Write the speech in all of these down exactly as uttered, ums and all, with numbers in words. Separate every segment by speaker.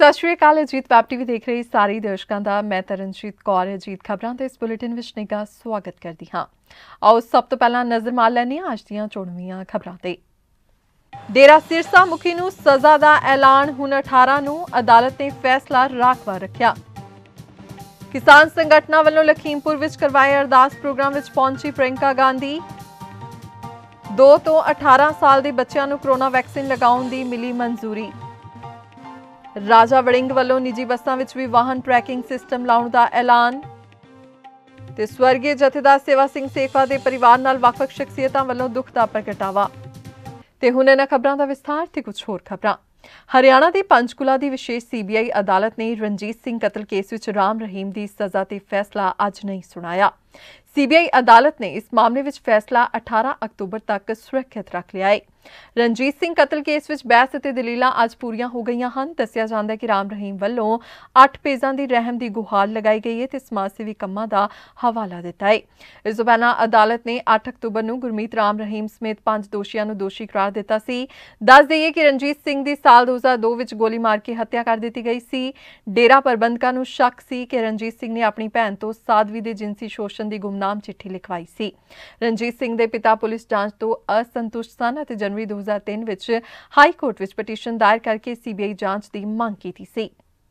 Speaker 1: ਸਤਿ ਸ਼੍ਰੀ ਅਕਾਲ। ਅਜੀਤ ਵੈਬ ਟੀਵੀ ਦੇਖ ਰਹੇ ਸਾਰੇ ਦਰਸ਼ਕਾਂ ਦਾ ਮੈਂ ਤਰਨਜੀਤ ਕੌਰ ਅਜੀਤ ਖਬਰਾਂ ਦੇ ਇਸ ਬੁਲੇਟਿਨ ਵਿੱਚ ਨਿੱਘਾ ਸਵਾਗਤ ਕਰਦੀ ਹਾਂ। ਆਓ ਸਭ ਤੋਂ ਪਹਿਲਾਂ ਨਜ਼ਰ ਮਾਰ ਲੈਂਦੇ ਹਾਂ ਅੱਜ ਦੀਆਂ ਚੋਣਵੀਆਂ ਖਬਰਾਂ ਤੇ। ਡੇਰਾ ਸਿਰਸਾ ਮੁਖੀ ਨੂੰ ਸਜ਼ਾ ਦਾ ਐਲਾਨ। ਹੁਣ ਅਠਾਰਾਂ ਨੂੰ ਅਦਾਲਤ ਨੇ ਫੈਸਲਾ ਰਾਖਵਾ ਰੱਖਿਆ। ਕਿਸਾਨ ਸੰਗਠਨਾਂ ਵੱਲੋਂ ਲਖੀਮਪੁਰ ਵਿੱਚ ਕਰਵਾਏ ਅਰਦਾਸ ਪ੍ਰੋਗਰਾਮ ਵਿੱਚ ਪਹੁੰਚੀ ਪ੍ਰਿयंका ਗਾਂਧੀ। ਦੋ ਤੋਂ ਅਠਾਰਾਂ ਸਾਲ ਦੇ ਬੱਚਿਆਂ ਨੂੰ ਕੋਰੋਨਾ ਵੈਕਸੀਨ ਲਗਾਉਣ ਦੀ ਮਿਲੀ ਮਨਜ਼ੂਰੀ। ਰਾਜਾ ਵੜਿੰਗ ਵੱਲੋਂ ਨਿੱਜੀ ਬੱਸਾਂ ਵਿੱਚ ਵੀ ਵਾਹਨ ਟਰੈਕਿੰਗ ਸਿਸਟਮ ਲਾਉਣ ਦਾ ਐਲਾਨ। ਤੇ ਸਵਰਗੀ ਜਥੇਦਾਰ ਸੇਵਾ ਸਿੰਘ ਸੇਖਵਾ ਦੇ ਪਰਿਵਾਰ ਨਾਲ ਵੱਖ-ਵੱਖ ਸ਼ਖਸੀਅਤਾਂ ਵੱਲੋਂ ਦੁੱਖ ਦਾ ਪ੍ਰਗਟਾਵਾ। ਤੇ ਹੁਣ ਇਹਨਾਂ ਖਬਰਾਂ ਦਾ ਵਿਸਥਾਰ ਤੇ ਕੁਝ ਹੋਰ ਖਬਰਾਂ। ਹਰਿਆਣਾ ਦੇ ਪੰਚਕੂਲਾ ਦੀ ਵਿਸ਼ੇਸ਼ ਸੀਬੀਆਈ ਅਦਾਲਤ ਨੇ ਰਣਜੀਤ ਸਿੰਘ ਕਤਲ ਕੇਸ ਵਿੱਚ ਰਾਮ ਰਹੀਮ ਦੀ ਸਜ਼ਾ ਤੇ ਫੈਸਲਾ ਅੱਜ ਨਹੀਂ ਸੁਣਾਇਆ। ਸੀਬੀਆਈ ਅਦਾਲਤ ਨੇ ਇਸ ਮਾਮਲੇ ਵਿੱਚ ਫੈਸਲਾ ਅਠਾਰਾਂ ਅਕਤੂਬਰ ਤੱਕ ਸੁਰੱਖਿਅਤ ਰੱਖ ਲਿਆ ਹੈ। ਰਣਜੀਤ ਸਿੰਘ ਕਤਲ ਕੇਸ ਵਿੱਚ ਬਹਿਸ ਅਤੇ ਦਲੀਲਾਂ ਅੱਜ ਪੂਰੀਆਂ ਹੋ ਗਈਆਂ ਹਨ। ਦੱਸਿਆ ਜਾਂਦਾ ਹੈ ਕਿ ਰਾਮ ਰਹੀਮ ਵੱਲੋਂ ਅੱਠ ਪੇਜਾਂ ਦੀ ਰਹਿਮ ਦੀ ਗੁਹਾਰ ਲਗਾਈ ਗਈ ਹੈ ਤੇ ਸਮਾਜ ਸੇਵੀ ਕੰਮਾਂ ਦਾ ਹਵਾਲਾ ਦਿੱਤਾ ਹੈ। ਇਸ ਤੋਂ ਪਹਿਲਾਂ ਅਦਾਲਤ ਨੇ ਅੱਠ ਅਕਤੂਬਰ ਨੂੰ ਗੁਰਮੀਤ ਰਾਮ ਰਹੀਮ ਸਮੇਤ ਪੰਜ ਦੋਸ਼ੀਆਂ ਨੂੰ ਦੋਸ਼ੀ ਕਰਾਰ ਦਿੱਤਾ ਸੀ। ਦੱਸ ਦੇਈਏ ਕਿ ਰਣਜੀਤ ਸਿੰਘ ਦੀ ਸਾਲ ਦੋ ਹਜ਼ਾਰ ਦੋ ਵਿੱਚ ਗੋਲੀ ਮਾਰ ਕੇ ਹੱਤਿਆ ਕਰ ਦਿੱਤੀ ਗਈ ਸੀ। ਡੇਰਾ ਪ੍ਰਬੰਧਕਾਂ ਨੂੰ ਸ਼ੱਕ ਸੀ ਕਿ ਰਣਜੀਤ ਸਿੰਘ ਨੇ ਆਪਣੀ ਭੈਣ ਤੋਂ ਸਾਧਵੀ ਦੇ ਜਿਨਸੀ ਸ਼ੋਸ਼ਣ ਦੀ ਗੁਮਨਾਮ ਚਿੱਠੀ ਲਿਖਵਾਈ ਸੀ। ਰਣਜੀਤ ਸਿੰਘ ਦੇ ਪਿਤਾ ਪੁਲਿਸ ਜਾਂਚ ਤੋਂ ਅਸੰਤੁਸ਼ਟ ਸਨ ਅਤੇ ਜਨਵਰੀ ਦੋ ਹਜ਼ਾਰ ਤਿੰਨ ਵਿੱਚ ਹਾਈ ਕੋਰਟ ਵਿੱਚ ਪਟੀਸ਼ਨ ਦਾਇਰ ਕਰਕੇ ਸੀਬੀਆਈ ਜਾਂਚ ਦੀ ਮੰਗ ਕੀਤੀ ਸੀ।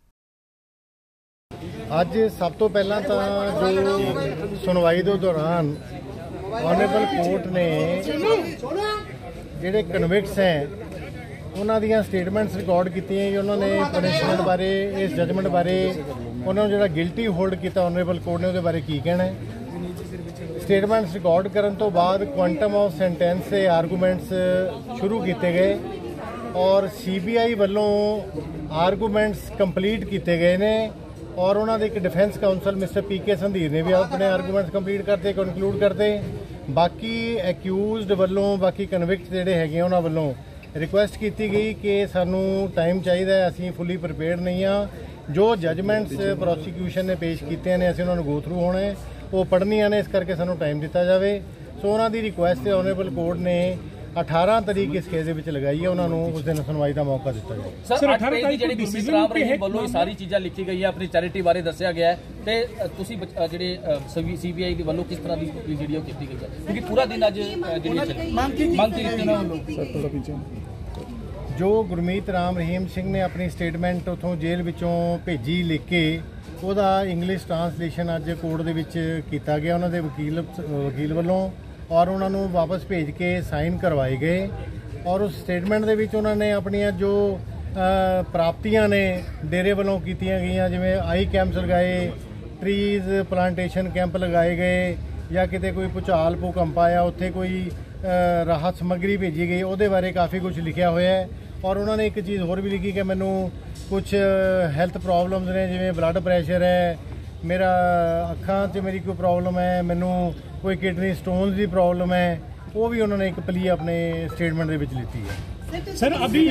Speaker 2: ਅੱਜ ਸਭ ਤੋਂ ਪਹਿਲਾਂ ਤਾਂ ਜੋ ਸੁਣਵਾਈ ਦੇ ਦੌਰਾਨ ਆਨਰੇਬਲ ਕੋਰਟ ਨੇ ਜਿਹੜੇ ਕਨਵਿਕਟਸ ਹੈ ਉਹਨਾਂ ਦੀਆਂ ਸਟੇਟਮੈਂਟਸ ਰਿਕਾਰਡ ਕੀਤੀਆਂ। ਉਹਨਾਂ ਨੇ ਪਨਿਸ਼ਮੈਂਟ ਬਾਰੇ, ਇਸ ਜਜਮੈਂਟ ਬਾਰੇ, ਉਹਨਾਂ ਨੂੰ ਜਿਹੜਾ ਗਿਲਟੀ ਹੋਲਡ ਕੀਤਾ ਆਨਰੇਬਲ ਕੋਰਟ ਨੇ ਉਹਦੇ ਬਾਰੇ ਕੀ ਕਹਿਣਾ ਹੈ। ਸਟੇਟਮੈਂਟਸ ਰਿਕਾਰਡ ਕਰਨ ਤੋਂ ਬਾਅਦ ਕੁਆਂਟਮ ਆਫ ਸੈਂਟੈਂਸ ਦੇ ਆਰਗੂਮੈਂਟਸ ਸ਼ੁਰੂ ਕੀਤੇ ਗਏ ਔਰ ਸੀਬੀਆਈ ਵੱਲੋਂ ਆਰਗੂਮੈਂਟਸ ਕੰਪਲੀਟ ਕੀਤੇ ਗਏ ਨੇ ਔਰ ਉਹਨਾਂ ਦੇ ਇੱਕ defence counsel mister P K Sandhir ਨੇ ਵੀ ਆਪਣੇ ਆਰਗੂਮੈਂਟਸ ਕੰਪਲੀਟ ਕਰਤੇ, ਕਨਕਲੂਡ ਕਰਤੇ। ਬਾਕੀ ਐਕਿਊਜ਼ਡ ਵੱਲੋਂ, ਬਾਕੀ ਕਨਵਿਕਟ ਜਿਹੜੇ ਹੈਗੇ ਉਹਨਾਂ ਵੱਲੋਂ ਰਿਕੁਐਸਟ ਕੀਤੀ ਗਈ ਕਿ ਸਾਨੂੰ ਟਾਈਮ ਚਾਹੀਦਾ ਹੈ, ਅਸੀਂ ਫੁੱਲੀ ਪ੍ਰੀਪੇਅਰਡ ਨਹੀਂ ਹਾਂ। ਜੋ ਜਜਮੈਂਟਸ ਪ੍ਰੋਸੀਕਿਊਸ਼ਨ ਨੇ ਪੇਸ਼ ਕੀਤੀਆਂ ਨੇ ਅਸੀਂ ਉਹਨਾਂ ਨੂੰ ਗੋ ਥਰੂ ਹੋਣਾ ਹੈ, ਉਹ ਪੜ੍ਹਨੀਆਂ ਨੇ, ਇਸ ਕਰਕੇ ਸਾਨੂੰ ਟਾਈਮ ਦਿੱਤਾ ਜਾਵੇ। ਸੋ ਉਹਨਾਂ ਦੀ ਰਿਕੁਐਸਟ ਤੇ ਆਨਰੇਬਲ ਕੋਰਟ ਨੇ ਅਠਾਰਾਂ ਤਰੀਕ ਇਸ ਕੇਸ ਦੇ ਵਿੱਚ ਲਗਾਈ ਹੈ, ਉਹਨਾਂ ਨੂੰ ਉਸ ਦਿਨ ਸੁਣਵਾਈ ਦਾ ਮੌਕਾ ਦਿੱਤਾ ਜਾਵੇ।
Speaker 3: ਸਰ ਅਠਾਰਾਂ ਤਰੀਕ ਦੀ ਜਿਹੜੀ ਗੁਰਮੀਤ ਰਾਮ ਰਹੀਮ ਵੱਲੋਂ ਸਾਰੀ ਚੀਜ਼ਾਂ ਲਿਖੀ ਗਈ ਹੈ, ਆਪਣੀ ਚੈਰਿਟੀ ਬਾਰੇ ਦੱਸਿਆ ਗਿਆ ਹੈ ਤੇ ਤੁਸੀਂ ਜਿਹੜੇ ਸੀਬੀਆਈ ਦੇ ਵੱਲੋਂ ਕਿਸ ਤਰ੍ਹਾਂ ਦੀ ਜਿਹੜੀ ਉਹ ਕੀਤੀ ਗਈ ਹੈ, ਕਿਉਂਕਿ ਪੂਰਾ ਦਿਨ ਅੱਜ ਜਿਹੜੀ ਮੰਗ ਕੀਤੀ ਨਾ ਵੱਲੋਂ
Speaker 2: ਜੋ ਗੁਰਮੀਤ ਰਾਮ ਰਹੀਮ ਸਿੰਘ ਨੇ ਆਪਣੀ ਸਟੇਟਮੈਂਟ ਉੱਥੋਂ ਜੇਲ੍ਹ ਵਿੱਚੋਂ ਭੇਜੀ ਲਿਖ ਕੇ, ਉਹਦਾ ਇੰਗਲਿਸ਼ ਟਰਾਂਸਲੇਸ਼ਨ ਅੱਜ ਕੋਰਟ ਦੇ ਵਿੱਚ ਕੀਤਾ ਗਿਆ ਉਹਨਾਂ ਦੇ ਵਕੀਲ ਵਕੀਲ ਵੱਲੋਂ ਔਰ ਉਹਨਾਂ ਨੂੰ ਵਾਪਸ ਭੇਜ ਕੇ ਸਾਈਨ ਕਰਵਾਏ ਗਏ। ਔਰ ਉਸ ਸਟੇਟਮੈਂਟ ਦੇ ਵਿੱਚ ਉਹਨਾਂ ਨੇ ਆਪਣੀਆਂ ਜੋ ਪ੍ਰਾਪਤੀਆਂ ਨੇ ਡੇਰੇ ਵੱਲੋਂ ਕੀਤੀਆਂ ਗਈਆਂ, ਜਿਵੇਂ ਆਈ ਕੈਂਪਸ ਲਗਾਏ, ਟਰੀਜ਼ ਪਲਾਂਟੇਸ਼ਨ ਕੈਂਪ ਲਗਾਏ ਗਏ, ਜਾਂ ਕਿਤੇ ਕੋਈ ਭੂਚਾਲ ਭੂਕੰਪ ਆਇਆ ਉੱਥੇ ਕੋਈ ਰਾਹਤ ਸਮੱਗਰੀ ਭੇਜੀ ਗਈ, ਉਹਦੇ ਬਾਰੇ ਕਾਫੀ ਕੁਝ ਲਿਖਿਆ ਹੋਇਆ ਹੈ। ਔਰ ਉਹਨਾਂ ਨੇ ਇੱਕ ਚੀਜ਼ ਹੋਰ ਵੀ ਲਿਖੀ ਕਿ ਮੈਨੂੰ ਕੁਝ ਹੈਲਥ ਪ੍ਰੋਬਲਮਸ ਨੇ, ਜਿਵੇਂ ਬਲੱਡ ਪ੍ਰੈਸ਼ਰ ਹੈ, ਮੇਰਾ ਅੱਖਾਂ 'ਚ ਮੇਰੀ ਕੋਈ ਪ੍ਰੋਬਲਮ ਹੈ, ਮੈਨੂੰ ਕੋਈ ਕਿਡਨੀ ਸਟੋਨਸ ਦੀ ਪ੍ਰੋਬਲਮ ਹੈ, ਉਹ ਵੀ ਉਹਨਾਂ ਨੇ ਇੱਕ ਪਲੀ ਆਪਣੇ ਸਟੇਟਮੈਂਟ ਦੇ ਵਿੱਚ ਲਿੱਤੀ ਹੈ।
Speaker 4: ਸਰ ਅਭੀ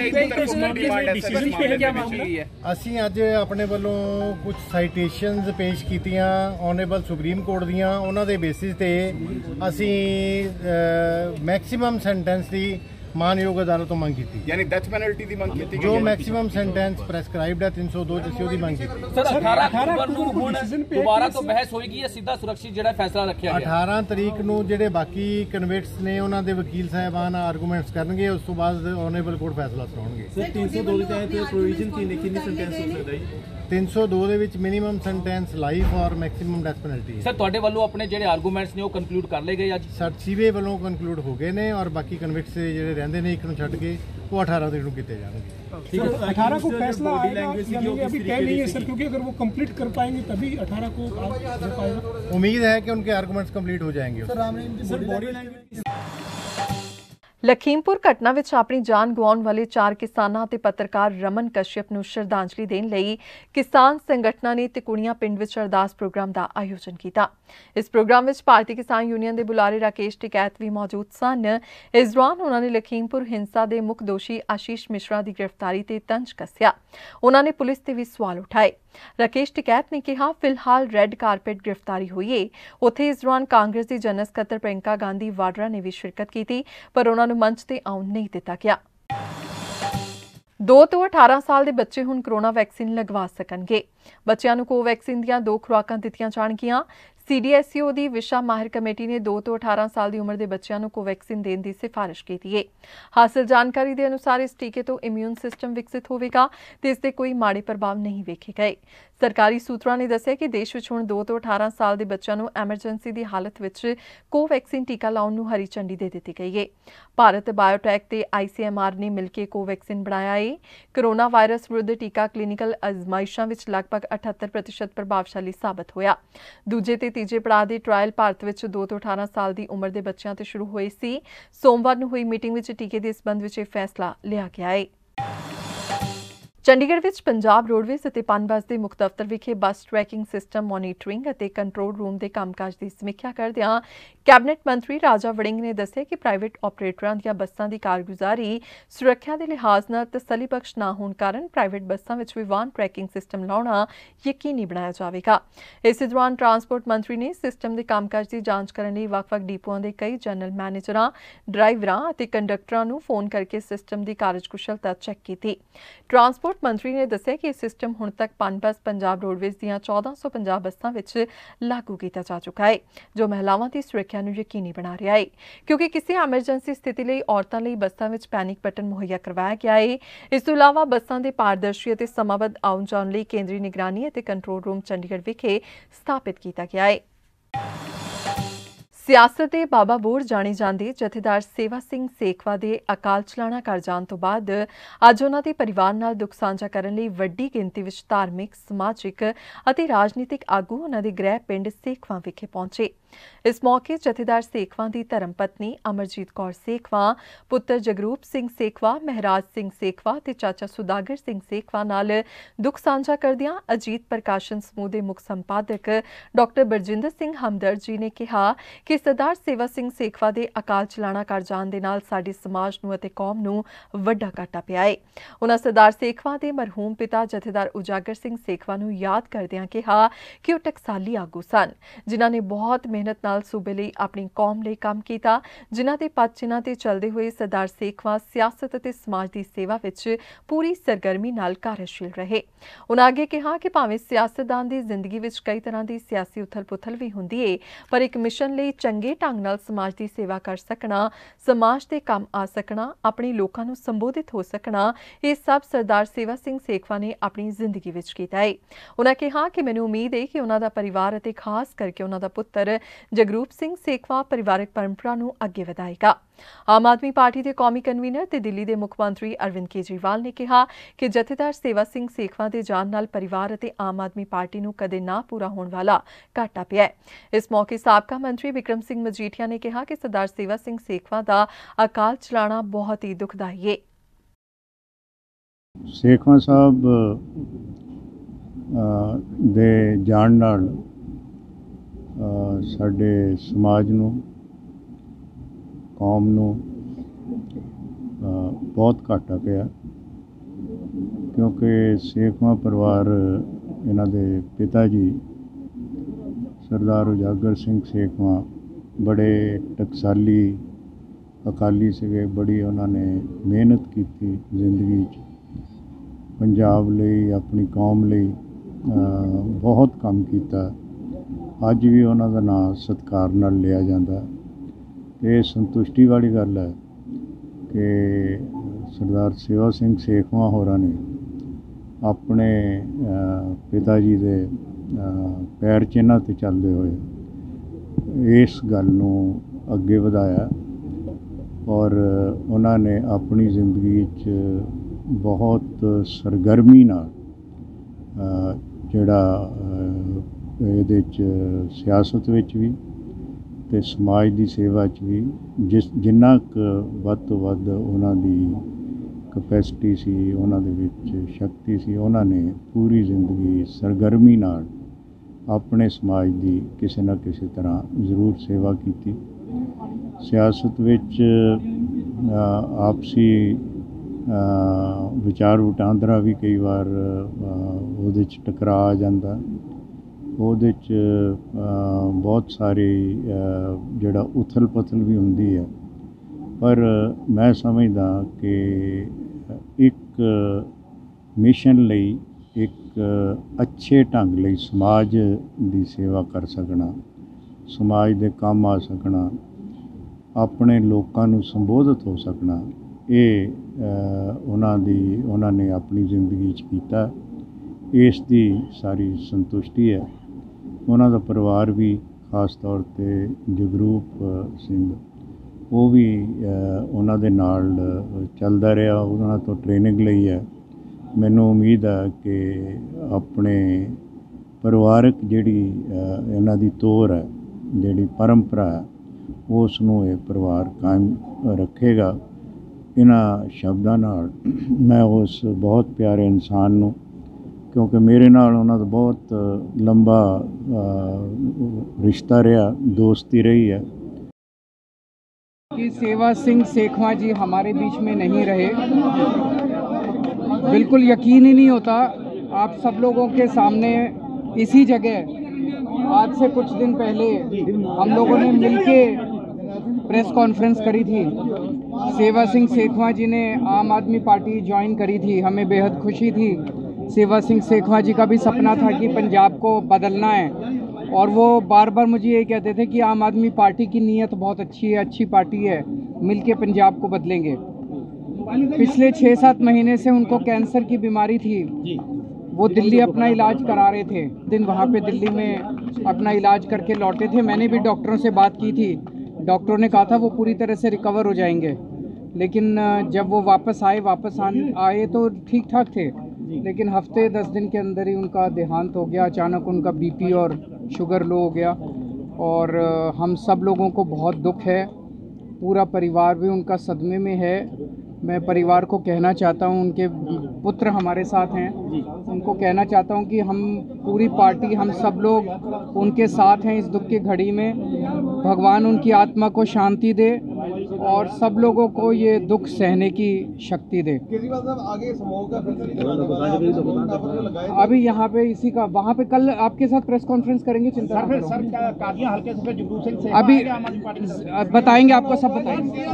Speaker 2: ਅਸੀਂ ਅੱਜ ਆਪਣੇ ਵੱਲੋਂ ਕੁਝ ਸਾਈਟੇਸ਼ਨਸ ਪੇਸ਼ ਕੀਤੀਆਂ ਆਨਰੇਬਲ ਸੁਪਰੀਮ ਕੋਰਟ ਦੀਆਂ। ਉਹਨਾਂ ਦੇ ਬੇਸਿਸ ਤੇ ਅਸੀਂ ਮੈਕਸਿਮਮ ਸੈਂਟੈਂਸ ਦੀ ਮਾਨਯੋਗ ਅਦਾਲਤ ਤੋਂ ਮੰਗ ਕੀਤੀ,
Speaker 4: ਯਾਨੀ ਡੈਥ ਪੈਨਲਟੀ ਦੀ ਮੰਗ ਕੀਤੀ।
Speaker 2: ਜੋ ਮੈਕਸਿਮਮ ਸੈਂਟੈਂਸ ਪ੍ਰੈਸਕ੍ਰਾਈਬਡ ਹੈ ਤਿੰਨ ਸੌ ਦੋ ਚ ਅਸੀਂ ਉਹਦੀ ਮੰਗ ਕੀਤੀ।
Speaker 3: ਸਰ ਅਠਾਰਾਂ ਅਕਤੂਬਰ ਨੂੰ ਹੁਣ ਦੁਬਾਰਾ ਤੋਂ ਬਹਿਸ ਹੋਏਗੀ ਜਾਂ ਸਿੱਧਾ ਸੁਰੱਖਿਅਤ ਜਿਹੜਾ ਫੈਸਲਾ ਰੱਖਿਆ ਗਿਆ?
Speaker 2: ਅਠਾਰਾਂ ਤਰੀਕ ਨੂੰ ਜਿਹੜੇ ਬਾਕੀ ਕਨਵਿਕਟਸ ਨੇ ਉਹਨਾਂ ਦੇ ਵਕੀਲ ਸਾਹਿਬਾਨ ਆਰਗੂਮੈਂਟਸ ਕਰਨਗੇ, ਉਸ ਤੋਂ ਬਾਅਦ ਆਨਰੇਬਲ ਕੋਰਟ ਫੈਸਲਾ ਸੁਣਾਉਣਗੇ।
Speaker 5: ਸਰ ਤਿੰਨ ਸੌ ਦੋ ਦੇ ਤਹਿਤ ਪ੍ਰੋਵੀਜ਼ਨ ਕੀ ਨੇ, ਕਿੰਨੀ ਸੈਂਟੈਂਸ ਹੋ ਸਕਦਾ ਜੀ?
Speaker 2: ਤਿੰਨ ਸੌ ਦੋ ਦੇ ਵਿੱਚ ਮਿਨੀਮਮ ਸੈਂਟੈਂਸ ਲਾਈਫ ਔਰ ਮੈਕਸਿਮਮ ਡੈਥ ਪੈਨਲਟੀ।
Speaker 3: ਸਰ ਤੁਹਾਡੇ ਵੱਲੋਂ ਆਪਣੇ ਜਿਹੜੇ ਆਰਗੂਮੈਂਟਸ ਨੇ ਉਹ ਕਨਕਲੂਡ ਕਰ ਲਏ ਗਏ ਅੱਜ?
Speaker 2: ਸਰ ਸੀਬੀਆਈ ਵੱਲੋਂ ਕਨਕਲੂਡ ਹੋ ਗਏ ਨੇ ਔਰ ਬਾਕੀ ਕਨਵਿਕਟਸ ਜਿਹੜੇ ਰਹਿੰਦੇ ਨੇ ਇੱਕ ਨੂੰ ਛੱਡ ਕੇ ਉਹ ਅਠਾਰਾਂ ਤਰੀਕ ਨੂੰ ਕੀਤੇ जाएंगे।
Speaker 4: अठारह को फैसला आएगा, यानी कि अभी तय नहीं है सर, क्योंकि अगर वो कंप्लीट कर पाएंगे तभी अठारह को हो पाएगा।
Speaker 2: उम्मीद है कि उनके आर्गुमेंट्स कंप्लीट हो जाएंगे।
Speaker 4: सर बॉडी लैंग्वेज
Speaker 1: ਲਖੀਮਪੁਰ ਘਟਨਾ ਵਿੱਚ ਆਪਣੀ ਜਾਨ ਗਵਾਉਣ ਵਾਲੇ ਚਾਰ ਕਿਸਾਨਾਂ ਅਤੇ ਪੱਤਰਕਾਰ ਰਮਨ ਕਸ਼ਯਪ ਨੂੰ ਸ਼ਰਧਾਂਜਲੀ ਦੇਣ ਲਈ ਕਿਸਾਨ ਸੰਗਠਨਾਂ ਨੇ ਤਿਕੁਣੀਆਂ ਪਿੰਡ ਵਿੱਚ ਅਰਦਾਸ ਪ੍ਰੋਗਰਾਮ ਦਾ ਆਯੋਜਨ ਕੀਤਾ। ਇਸ ਪ੍ਰੋਗਰਾਮ ਵਿੱਚ ਭਾਰਤੀ ਕਿਸਾਨ ਯੂਨੀਅਨ ਦੇ ਬੁਲਾਰੇ ਰਾਕੇਸ਼ ਟਿਕੈਤ ਵੀ ਮੌਜੂਦ ਸਨ। ਇਸ ਦੌਰਾਨ ਉਹਨਾਂ ਨੇ ਲਖੀਮਪੁਰ ਹਿੰਸਾ ਦੇ ਮੁੱਖ ਦੋਸ਼ੀ ਆਸ਼ੀਸ਼ ਮਿਸ਼ਰਾ ਦੀ ਗ੍ਰਿਫਤਾਰੀ ਤੇ ਤੰਜ ਕੱਸਿਆ। ਉਹਨਾਂ ਨੇ ਪੁਲਿਸ ਤੇ ਵੀ ਸਵਾਲ ਉਠਾਏ। ਰਾਕੇਸ਼ ਟਿਕੈਤ ਨੇ ਕਿਹਾ, ਫਿਲਹਾਲ ਰੈੱਡ ਕਾਰਪੇਟ ਗ੍ਰਿਫਤਾਰੀ ਹੋਈ ਹੈ। ਉੱਥੇ ਇਸ ਦੌਰਾਨ ਕਾਂਗਰਸ ਦੀ ਜਨਰਲ ਸਕੱਤਰ ਪ੍ਰਿयंका ਗਾਂਧੀ ਵਾਡਰਾ ਨੇ ਵੀ ਸ਼ਿਰਕਤ ਕੀਤੀ, ਪਰ ਉਹਨਾਂ ਨੂੰ ਮੰਚ ਤੇ ਆਉਣ ਨਹੀਂ ਦਿੱਤਾ ਗਿਆ। दो तो अठारह साल के बच्चे हुण कोरोना वैक्सीन लगवा सकणगे। बच्चों को कोवैक्सीन दीआं दो खुराकां दित्तियां जाणगीआं। सी डी एस ई ओ की विशा माहिर कमेटी ने दो तो अठारह साल की उम्र के बच्चों को कोवैक्सीन देने की सिफारिश की है। हासिल जानकारी के अनुसार इस टीके तो इम्यून सिस्टम विकसित होगा तो इसके कोई माड़े प्रभाव नहीं वेखे गए। सरकारी सूत्रों ने दस्सिया कि देश में हुण दो तो अठारह साल के बच्चों को एमरजेंसी की हालत में कोवैक्सीन टीका लाने को हरी झंडी दे दी गई है। भारत बायोटैक ते आई सी एम आर ने मिलकर कोवैक्सीन बनाया है। कोरोना वायरस विरुद्ध टीका क्लीनिकल अजमाइशों में लगभग अठहत्तर प्रतिशत प्रभावशाली साबित होया। दूजे ते तीजे पड़ाव के ट्रायल भारत में दो तो अठारह साल की उम्र के बच्चों ते शुरू हुए सी। सोमवार को हुई मीटिंग में टीके के संबंध में फैसला लिया गया है। चंडीगढ़ विच पंजाब रोडवेज ਅਤੇ पनबस ਦੇ ਮੁੱਖ ਦਫ਼ਤਰ ਵਿਖੇ ਬੱਸ ਟਰੈਕਿੰਗ ਸਿਸਟਮ ਮੋਨੀਟਰਿੰਗ ਅਤੇ ਕੰਟਰੋਲ ਰੂਮ ਦੇ ਕੰਮਕਾਜ ਦੀ ਸਮੀਖਿਆ ਕਰਦਿਆਂ ਕੈਬਨਿਟ ਮੰਤਰੀ ਰਾਜਾ ਵੜਿੰਗ ਨੇ ਦੱਸਿਆ ਕਿ ਪ੍ਰਾਈਵੇਟ ਆਪਰੇਟਰਾਂ ਦੀਆਂ ਬੱਸਾਂ ਦੀ ਕਾਰਗੁਜ਼ਾਰੀ ਸੁਰੱਖਿਆ ਦੇ ਲਿਹਾਜ਼ ਨਾਲ ਤਸੱਲੀਬਖਸ਼ ਨਾ ਹੋਣ ਕਾਰਨ ਪ੍ਰਾਈਵੇਟ ਬੱਸਾਂ ਵਿੱਚ ਵੀ ਵਾਹਨ ਟਰੈਕਿੰਗ ਸਿਸਟਮ ਲਾਉਣਾ ਯਕੀਨੀ ਬਣਾਇਆ ਜਾਵੇਗਾ। ਇਸੇ ਦੌਰਾਨ ਟਰਾਂਸਪੋਰਟ ਮੰਤਰੀ ਨੇ ਸਿਸਟਮ ਦੇ ਕੰਮਕਾਜ ਦੀ ਜਾਂਚ ਕਰਨ ਲਈ ਵੱਖ-ਵੱਖ ਡਿਪੂਆਂ ਦੇ ਕਈ ਜਨਰਲ ਮੈਨੇਜਰਾਂ, ਡਰਾਈਵਰਾਂ ਅਤੇ ਕੰਡਕਟਰਾਂ ਨੂੰ ਫੋਨ ਕਰਕੇ ਸਿਸਟਮ ਦੀ ਕਾਰਜਕੁਸ਼ਲਤਾ ਚੈੱਕ ਕੀਤੀ। ट्रांसपोर्ट मंत्री ने दस्सिया कि यह सिस्टम हुण तक पनबस पंजाब रोडवेज दीआं चौदह सौ पचास बसां विच लागू किया जा चुका है, जो महिलावां की सुरक्षा नूं यकीनी बना रहा है। क्योंकि किसी एमरजेंसी स्थिति लई औरतां लई बसां विच पैनिक बटन मुहैया करवाया गया है। इस तों इलावा बसां दे पारदर्शी अते समाबद्ध आउण जाउण लई केंद्रीय निगरानी अते कंट्रोल रूम चंडीगढ़ विखे स्थापित किया गया है। सियासत के बाबा बोर जाने जाते जथेदार सेवा सिंह सेखवा के अकाल चलाना कर जाने तो बाद अज उन्हां दे परिवार नाल दुख साझा करने लई वड्डी गिनती विच धार्मिक, समाजिक अते राजनीतिक आगू उन्हां दे गृह पिंड सेखवा विखे पहुंचे। इस मौके जथेदार सेखवा की धर्म पत्नी अमरजीत कौर सेखवा, पुत्र जगरूप सिंह सेखवा, महराज सिंह सेखवा ते चाचा सुदागर सिंह सेखवा नाल दुख साझा करदियां अजीत प्रकाशन समूह के मुख संपादक डॉक्टर बरजिंदर सिंह हमदर्द जी ने कहा कि सरदार सेवा सिंह सेखवा के अकाल चलाना कर जाने दे नाल साडे समाज नूं अते कौम नूं वड्डा घाटा पिया है। उन्हां सरदार सेखवा के मरहूम पिता जथेदार उजागर सिंह सेखवा नूं याद करदियां कहा कि वो टकसाली आगू सन, जिन्हां ने बहुत मेहनत नाल सूबे लई अपनी कौम लई काम कीता, जिन्हां दे पद चिन्हां ते चलदे हुए सरदार सेखवा सियासत अते समाज की सेवा विच पूरी सरगर्मी नाल कार्यशील रहे। उन्हां अगे कहा कि भावें सियासतदान की जिंदगी विच कई तरह की सियासी उथल पुथल भी हुंदी है, पर एक मिशन लई चंगे ढंग नाल समाज की सेवा कर सकना, समाज के काम आ सकना, अपने लोकां नूं संबोधित हो सकना, ये सब सरदार सेवा सिंह सेखवा ने अपनी जिंदगी विच कीता है। उन्हां कहा कि मैनूं उम्मीद है कि उन्हां दा परिवार अते खास करके उन्हां दा पुत्र जगरूप सिंह सेखवा परिवारक परंपरा नूं अगे वधाएगा। आम आदमी पार्टी के कौमी कन्वीनर ते दिल्ली के मुख मंत्री अरविंद केजरीवाल ने कहा कि जथेदार सेवा सिंह सेखवा के जान नाल परिवार अते आम आदमी पार्टी नूं कदे ना पूरा होने वाला घाटा पिया है। इस मौके साबका मंत्री विक्रम सिंह मजीठिया ने कहा कि सरदार सेवा सिंह सेखवा का अकाल चलाना बहुत ही दुखदाई है।
Speaker 6: सेखवा साहब दे जान नाल साडे समाज नूं, कौम नूं बहुत घाटा पिया, क्योंकि सेखवा परिवार इन्हां दे पिता जी सरदार उजागर सिंह सेखवा बड़े टकसाली अकाली सीगे। बड़ी उन्होंने मेहनत की जिंदगी पंजाब लई, अपनी कौम लई बहुत काम किया। अज भी उन्हों का नाम सत्कार नाल लिया जाता। ये संतुष्टि वाली गल है कि सरदार सेवा सिंह सेखवा होरां ने अपने पिता जी के पैर चिन्हां ते चलते हुए इस गल नूं अगे वधाया और उन्होंने अपनी जिंदगी च बहुत सरगर्मी नाल जिहड़ा इहदे च सियासत विच भी ते समाज की सेवा च भी जिस जिन्ना क वध तो वध उन्हां दी कैपेसिटी सी, उन्हां दे विच शक्ति सी, उन्होंने पूरी जिंदगी सरगर्मी नाल अपने समाज की किसी न किसी तरह जरूर सेवा की। सियासत विच आपसी विचार वटांदरा भी कई बार उहदे च टकरा आ जांदा, उहदे च बहुत सारी जिहड़ा उथल पुथल भी हुंदी है। पर मैं समझदा कि एक मिशन लई एक अच्छे ढंग लई समाज दी सेवा कर सकना, समाज दे काम आ सकना, अपने लोकां नूं संबोधित हो सकना, ये उन्हां दी उन्हां ने अपनी जिंदगी च कीता। इस दी सारी संतुष्टि है। उन्हां दा परिवार भी खास तौर ते जगरूप सिंह वो भी उन्हां दे नाल चलदा रहा, उन्हां तो ट्रेनिंग लई है। मैनूं उम्मीद है कि अपने परिवारक जिहड़ी इन्हां दी तोर है, जिहड़ी परंपरा है, उस नूं ये परिवार कायम रखेगा। इन्हां शब्दां नाल मैं उस बहुत प्यारे इंसान नूं, क्योंकि मेरे नाल उन्हां दा बहुत लंबा रिश्ता रहा, दोस्ती रही है।
Speaker 7: कि सेवा सिंह सेखवा जी हमारे बीच में नहीं रहे, बिल्कुल यकीन ही नहीं होता। आप सब लोगों के सामने इसी जगह आज से कुछ दिन पहले हम लोगों ने मिलके प्रेस कॉन्फ्रेंस करी थी। सेवा सिंह सेखवा जी ने आम आदमी पार्टी ज्वाइन करी थी, हमें बेहद खुशी थी। सेवा सिंह सेखवा जी का भी सपना था कि पंजाब को बदलना है, और वो बार बार मुझे ये कहते थे कि आम आदमी पार्टी की नीयत बहुत अच्छी है, अच्छी पार्टी है, मिलके पंजाब को बदलेंगे। पिछले छः सात महीने से उनको कैंसर की बीमारी थी, वो दिल्ली अपना इलाज करा रहे थे। दिन वहाँ पे दिल्ली में अपना इलाज करके लौटे थे। मैंने भी डॉक्टरों से बात की थी, डॉक्टरों ने कहा था वो पूरी तरह से रिकवर हो जाएंगे, लेकिन जब वो वापस आए वापस आए तो ठीक ठाक थे, लेकिन हफ्ते दस दिन के अंदर ही उनका देहांत हो गया। अचानक उनका बीपी और शुगर लो हो गया, और हम सब लोगों को बहुत दुख है। पूरा परिवार भी उनका सदमे में है। मैं परिवार को कहना चाहता हूं, उनके पुत्र हमारे साथ हैं, उनको कहना चाहता हूं कि हम पूरी पार्टी, हम सब लोग उनके साथ हैं इस दुख की घड़ी में। भगवान उनकी आत्मा को शांति दे और सब लोगों को ये दुख सहने की शक्ति दे। अभी यहाँ पे इसी का, वहाँ पे कल आपके साथ प्रेस कॉन्फ्रेंस करेंगे, चिंता ना करो। अभी बताएंगे, आपको सब बताएंगे।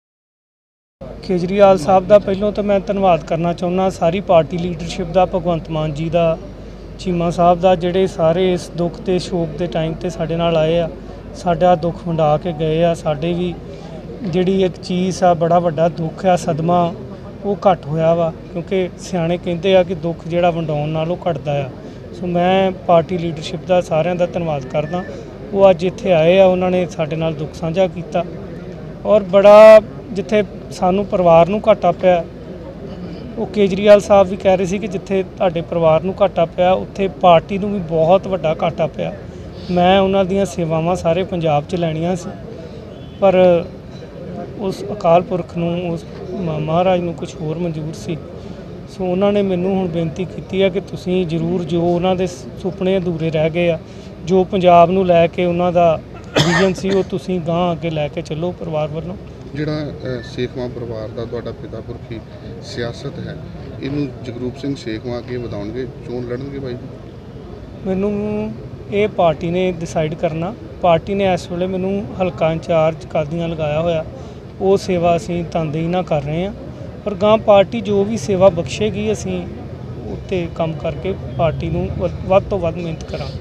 Speaker 4: केजरीवाल साहब का पहलों तो मैं धन्यवाद करना चाहुंदा, सारी पार्टी लीडरशिप का, भगवंत मान जी का, चीमा साहब का, ਜਿਹੜੇ ਸਾਰੇ इस दुख ਤੇ शोक के टाइम ਤੇ ਸਾਡੇ ਨਾਲ ਆਏ ਆ, ਸਾਡਾ ਦੁੱਖ ਵੰਡਾ ਕੇ ਗਏ ਆ। ਸਾਡੇ ਵੀ ਜਿਹੜੀ ਇੱਕ ਚੀਜ਼ ਆ, ਬੜਾ ਵੱਡਾ ਦੁੱਖ ਆ, ਸਦਮਾ ਉਹ ਘੱਟ ਹੋਇਆ ਵਾ, ਕਿਉਂਕਿ ਸਿਆਣੇ ਕਹਿੰਦੇ ਆ ਕਿ ਦੁੱਖ ਜਿਹੜਾ ਵੰਡਾਉਣ ਨਾਲੋਂ ਘਟਦਾ ਆ। ਸੋ ਮੈਂ ਪਾਰਟੀ ਲੀਡਰਸ਼ਿਪ ਦਾ ਸਾਰਿਆਂ ਦਾ ਧੰਨਵਾਦ ਕਰਦਾ। ਉਹ ਅੱਜ ਇੱਥੇ ਆਏ ਆ, ਉਹਨਾਂ ਨੇ ਸਾਡੇ ਨਾਲ ਦੁੱਖ ਸਾਂਝਾ ਕੀਤਾ, ਔਰ ਬੜਾ ਜਿੱਥੇ ਸਾਨੂੰ ਪਰਿਵਾਰ ਨੂੰ ਘਾਟਾ ਪਿਆ, ਉਹ ਕੇਜਰੀਵਾਲ ਸਾਹਿਬ ਵੀ ਕਹਿ ਰਹੇ ਸੀ ਕਿ ਜਿੱਥੇ ਤੁਹਾਡੇ ਪਰਿਵਾਰ ਨੂੰ ਘਾਟਾ ਪਿਆ, ਉੱਥੇ ਪਾਰਟੀ ਨੂੰ ਵੀ ਬਹੁਤ ਵੱਡਾ ਘਾਟਾ ਪਿਆ। ਮੈਂ ਉਹਨਾਂ ਦੀਆਂ ਸੇਵਾਵਾਂ ਸਾਰੇ ਪੰਜਾਬ 'ਚ ਲੈਣੀਆਂ ਸੀ, ਪਰ ਉਸ ਅਕਾਲ ਪੁਰਖ ਨੂੰ, ਉਸ ਮਹਾਰਾਜ ਨੂੰ ਕੁਝ ਹੋਰ ਮਨਜ਼ੂਰ ਸੀ। ਸੋ ਉਹਨਾਂ ਨੇ ਮੈਨੂੰ ਹੁਣ ਬੇਨਤੀ ਕੀਤੀ ਹੈ ਕਿ ਤੁਸੀਂ ਜ਼ਰੂਰ, ਜੋ ਉਹਨਾਂ ਦੇ ਸੁਪਨੇ ਅਧੂਰੇ ਰਹਿ ਗਏ ਆ, ਜੋ ਪੰਜਾਬ ਨੂੰ ਲੈ ਕੇ ਉਹਨਾਂ ਦਾ ਵਿਜ਼ਨ ਸੀ, ਉਹ ਤੁਸੀਂ ਗਾਂਹ ਅੱਗੇ ਲੈ ਕੇ ਚੱਲੋ ਪਰਿਵਾਰ ਵੱਲੋਂ।
Speaker 8: ਜਿਹੜਾ ਸੇਖਵਾਂ ਪਰਿਵਾਰ ਦਾ ਤੁਹਾਡਾ ਪਿਤਾ ਪੁਰਖੀ ਸਿਆਸਤ ਹੈ, ਇਹਨੂੰ ਜਗਰੂਪ ਸਿੰਘ ਸੇਖਵਾਂ ਅੱਗੇ ਵਧਾਉਣਗੇ, ਚੋਣ ਲੜਨਗੇ ਬਾਈ?
Speaker 4: ਮੈਨੂੰ ਇਹ ਪਾਰਟੀ ਨੇ ਡਿਸਾਈਡ ਕਰਨਾ। ਪਾਰਟੀ ਨੇ ਇਸ ਵੇਲੇ ਮੈਨੂੰ ਹਲਕਾ ਇੰਚਾਰਜ ਕਾਦੀਆਂ ਲਗਾਇਆ ਹੋਇਆ, ਉਹ ਸੇਵਾ ਅਸੀਂ ਤਨਦੇਹੀ ਨਾਲ ਕਰ ਰਹੇ ਹਾਂ, ਔਰ ਗਾਂ ਪਾਰਟੀ ਜੋ ਵੀ ਸੇਵਾ ਬਖਸ਼ੇਗੀ ਅਸੀਂ ਉੱਤੇ ਕੰਮ ਕਰਕੇ ਪਾਰਟੀ ਨੂੰ ਵੱਧ ਤੋਂ ਵੱਧ ਮਿਹਨਤ ਕਰਾਂਗੇ।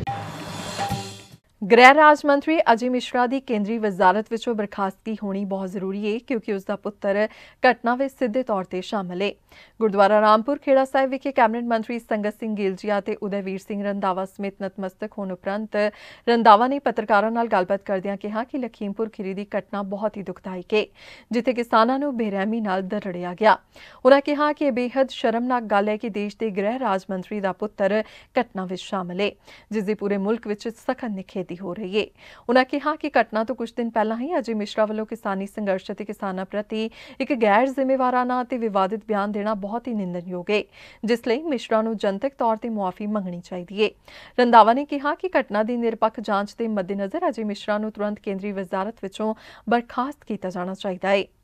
Speaker 1: गृह राज मंत्री अजय मिश्रा की केंद्रीय वजारत विचों बरखास्तगी होनी बहुत जरूरी है, क्योंकि उसका पुत्र घटना में सीधे तौर पर शामिल है। गुरुद्वारा रामपुर खेड़ा साहिब विखे कैबिनेट मंत्री संगत सिंह गिलजिया ते उदयवीर सिंह रंधावा समेत नतमस्तक होने उपरंत रंधावा ने पत्रकारों नाल गलबात करदियां कहा कि लखीमपुर खीरी की घटना बहुत ही दुखदायक है, जिथे किसानों को बेरहमी नाल दरड़िया गया। उन्होंने कहा कि यह बेहद शर्मनाक गल है कि देश के गृह राज मंत्री का पुत्र घटना में शामिल है, जिसकी पूरे मुल्क विच सख्त निखेधी हो रही है। उन्होंने कहा कि घटना तो कुछ दिन पहला ही अजय मिश्रा वालों किसानी संघर्ष ते किसानों प्रति एक गैर जिम्मेवाराना ते विवादित बयान देना बहुत ही निंदनयोग है, जिसलिए मिश्रा नूं जनतक तौर पर मुआफ़ी मंगनी चाहिए। रंधावा ने कहा कि घटना की निरपक्ष जांच के मद्देनज़र अजय मिश्रा नूं तुरंत केंद्रीय वजारत विचों बर्खास्त किया जाना चाहिए है।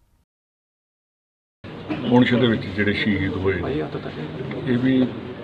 Speaker 9: मुंश दे विच जिहड़े शहीद होए ये भी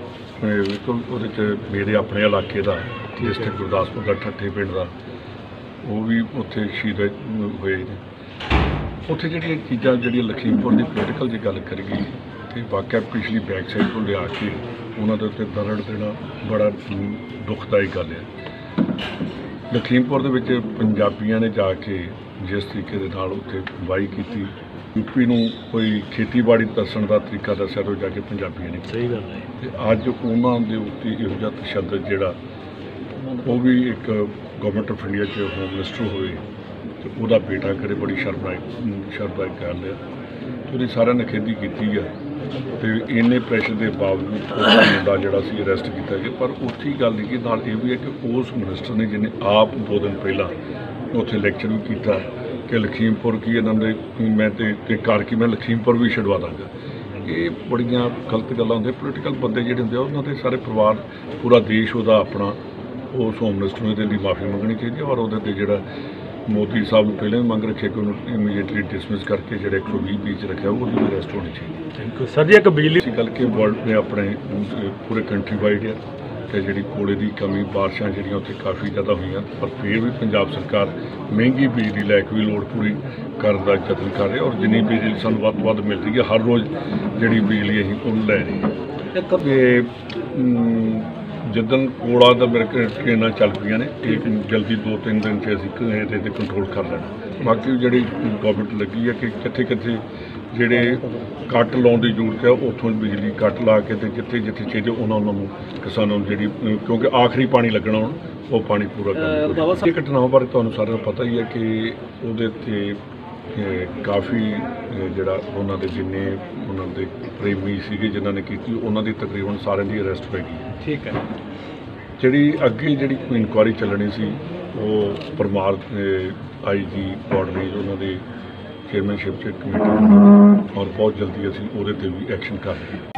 Speaker 9: मेरे अपने इलाके का डिस्ट्रिक्ट गुरदासपुर का ठट्ठे पिंड का, वो भी उत्थे शहीद होए ने। उत्थे जिहड़ियां चीज़ां जिहड़ियां लखीमपुर की पोलिटिकल जी गल करिए ਤੇ ਵਾਕਿਆ ਪਿਛਲੀ ਬੈਕ ਸਾਈਡ ਤੋਂ ਲਿਆ ਕੇ ਉਹਨਾਂ ਦੇ ਉੱਤੇ ਦਰੜ ਦੇਣਾ ਬੜਾ ਦੁਖਦਾਈ ਗੱਲ ਹੈ। ਲਖੀਮਪੁਰ ਦੇ ਵਿੱਚ ਪੰਜਾਬੀਆਂ ਨੇ ਜਾ ਕੇ ਜਿਸ ਤਰੀਕੇ ਦੇ ਨਾਲ ਉੱਥੇ ਵਾਹੀ ਕੀਤੀ, ਯੂਪੀ ਨੂੰ ਕੋਈ ਖੇਤੀਬਾੜੀ ਦੱਸਣ ਦਾ ਤਰੀਕਾ ਦੱਸਿਆ ਤੋਂ ਜਾ ਕੇ ਪੰਜਾਬੀਆਂ ਨੇ। ਸਹੀ ਗੱਲ ਹੈ। ਤੇ ਅੱਜ ਉਹਨਾਂ ਦੇ ਉੱਤੇ ਇਹੋ ਜਿਹਾ ਤਸ਼ੱਦਦ ਜਿਹੜਾ ਉਹ ਵੀ ਇੱਕ ਗਵਰਨਮੈਂਟ ਆਫ ਇੰਡੀਆ 'ਚ ਹੋਮ ਮਿਨਿਸਟਰ ਹੋਵੇ ਤੇ ਉਹਦਾ ਬੇਟਾ ਕਰੇ, ਬੜੀ ਸ਼ਰਮਨਾਇਕ ਸ਼ਰਮਨਾਇਕ ਗੱਲ ਹੈ। ਉਹਦੀ ਸਾਰਿਆਂ ਨੇ ਖੇਦੀ ਕੀਤੀ ਹੈ ਤੇ ਇੰਨੇ ਪ੍ਰੈਸ਼ਰ ਦੇ ਬਾਵਜੂਦ ਉਹ ਮੁੰਡਾ ਜਿਹੜਾ ਸੀ ਅਰੈਸਟ ਕੀਤਾ ਗਿਆ। ਪਰ ਉੱਥੇ ਗੱਲ ਨਹੀਂ ਕਿ ਨਾਲ ਇਹ ਵੀ ਹੈ ਕਿ ਉਸ ਮਿਨਿਸਟਰ ਨੇ ਜਿਹਨੇ ਆਪ ਦੋ ਦਿਨ ਪਹਿਲਾਂ ਉੱਥੇ ਲੈਕਚਰ ਵੀ ਕੀਤਾ ਕਿ ਲਖੀਮਪੁਰ ਕੀ ਇਹਨਾਂ ਦੇ ਮੈਂ ਤੇ ਕਰ ਕੀ ਮੈਂ ਲਖੀਮਪੁਰ ਵੀ ਛਡਵਾ ਦਾਂਗਾ। ਇਹ ਬੜੀਆਂ ਗਲਤ ਗੱਲਾਂ ਹੁੰਦੀਆਂ। ਪੋਲੀਟੀਕਲ ਬੰਦੇ ਜਿਹੜੇ ਹੁੰਦੇ ਆ ਉਹਨਾਂ ਦੇ ਸਾਰੇ ਪਰਿਵਾਰ, ਪੂਰਾ ਦੇਸ਼ ਉਹਦਾ ਆਪਣਾ, ਉਸ ਹੋਮ ਮਿਨਿਸਟਰ ਨੂੰ ਇਹਦੇ ਲਈ ਮਾਫੀ ਮੰਗਣੀ ਚਾਹੀਦੀ ਹੈ। ਔਰ ਉਹਦੇ 'ਤੇ ਜਿਹੜਾ ਮੋਦੀ ਸਾਹਿਬ ਨੂੰ ਪਹਿਲਾਂ ਵੀ ਮੰਗ ਰੱਖਿਆ ਕਿ ਉਹਨੂੰ ਇਮੀਡੀਏਟਲੀ ਡਿਸਮਿਸ ਕਰਕੇ ਜਿਹੜਾ ਇੱਕ ਸੌ ਵੀਹ ਪੀ 'ਚ ਰੱਖਿਆ ਉਹਦੀ ਵੀ ਅਰੈਸਟ ਹੋਣੀ ਚਾਹੀਦੀ। ਥੈਂਕ ਯੂ ਸਰ ਜੀ। ਇੱਕ ਬਿਜਲੀ ਦੀ ਗੱਲ ਕਿ ਵਰਲਡ ਨੇ ਆਪਣੇ ਪੂਰੇ ਕੰਟਰੀ ਵਾਈਡ ਹੈ ਕਿ ਜਿਹੜੀ ਕੋਲੇ ਦੀ ਕਮੀ, ਬਾਰਿਸ਼ਾਂ ਜਿਹੜੀਆਂ ਉੱਥੇ ਕਾਫੀ ਜ਼ਿਆਦਾ ਹੋਈਆਂ, ਪਰ ਫਿਰ ਵੀ ਪੰਜਾਬ ਸਰਕਾਰ ਮਹਿੰਗੀ ਬਿਜਲੀ ਲੈ ਕੇ ਵੀ ਲੋੜ ਪੂਰੀ ਕਰਨ ਦਾ ਯਤਨ ਕਰ ਰਹੀ ਹੈ। ਔਰ ਜਿੰਨੀ ਬਿਜਲੀ ਸਾਨੂੰ ਵੱਧ ਤੋਂ ਵੱਧ ਮਿਲ ਰਹੀ ਹੈ, ਹਰ ਰੋਜ਼ ਜਿਹੜੀ ਬਿਜਲੀ ਅਸੀਂ ਉਹਨੂੰ ਲੈ ਰਹੀ ਹੈ। ਜਿੱਦਣ ਕੋਲਾ ਦਾ ਮੇਰੇ ਟ੍ਰੇਨਾਂ ਚੱਲ ਪਈਆਂ ਨੇ, ਇਹ ਜਲਦੀ ਦੋ ਤਿੰਨ ਦਿਨ 'ਚ ਅਸੀਂ ਇਹਦੇ 'ਤੇ ਕੰਟਰੋਲ ਕਰ ਲੈਣਾ। ਬਾਕੀ ਜਿਹੜੀ ਗਵਰਨਮੈਂਟ ਲੱਗੀ ਹੈ ਕਿ ਕਿੱਥੇ ਕਿੱਥੇ ਜਿਹੜੇ ਕੱਟ ਲਾਉਣ ਦੀ ਜ਼ਰੂਰਤ ਹੈ ਉੱਥੋਂ ਬਿਜਲੀ ਕੱਟ ਲਾ ਕੇ ਤੇ ਜਿੱਥੇ ਜਿੱਥੇ ਚਾਹੀਦੇ ਉਹਨਾਂ ਉਹਨਾਂ ਨੂੰ ਕਿਸਾਨਾਂ ਨੂੰ ਜਿਹੜੀ, ਕਿਉਂਕਿ ਆਖਰੀ ਪਾਣੀ ਲੱਗਣਾ ਹੁਣ ਉਹ ਪਾਣੀ ਪੂਰਾ ਕਰਨਾ। ਇਹ ਘਟਨਾਵਾਂ ਬਾਰੇ ਤੁਹਾਨੂੰ ਸਾਰਿਆਂ ਨੂੰ ਪਤਾ ਹੀ ਹੈ ਕਿ ਉਹਦੇ 'ਤੇ ਕਾਫੀ ਜਿਹੜਾ ਉਹਨਾਂ ਦੇ ਜਿੰਨੇ ਉਹਨਾਂ ਦੇ ਪ੍ਰੇਮੀ ਸੀਗੇ ਜਿਨ੍ਹਾਂ ਨੇ ਕੀਤੀ, ਉਹਨਾਂ ਦੀ ਤਕਰੀਬਨ ਸਾਰਿਆਂ ਦੀ ਅਰੈਸਟ ਹੋਈ ਗਈ। ਠੀਕ ਹੈ। ਜਿਹੜੀ ਅੱਗੇ ਜਿਹੜੀ ਕੋਈ ਇਨਕੁਆਇਰੀ ਚੱਲਣੀ ਸੀ ਉਹ ਪਰਮਾਰ ਆਈ ਜੀ ਬੋਰਡਰੀ ਉਹਨਾਂ ਦੇ ਚੇਅਰਮੈਨਸ਼ਿਪ 'ਚ ਕਮੇਟੀ ਬਣੀ ਔਰ ਬਹੁਤ ਜਲਦੀ ਅਸੀਂ ਉਹਦੇ 'ਤੇ ਵੀ ਐਕਸ਼ਨ ਕਰ ਰਹੇ ਹਾਂ।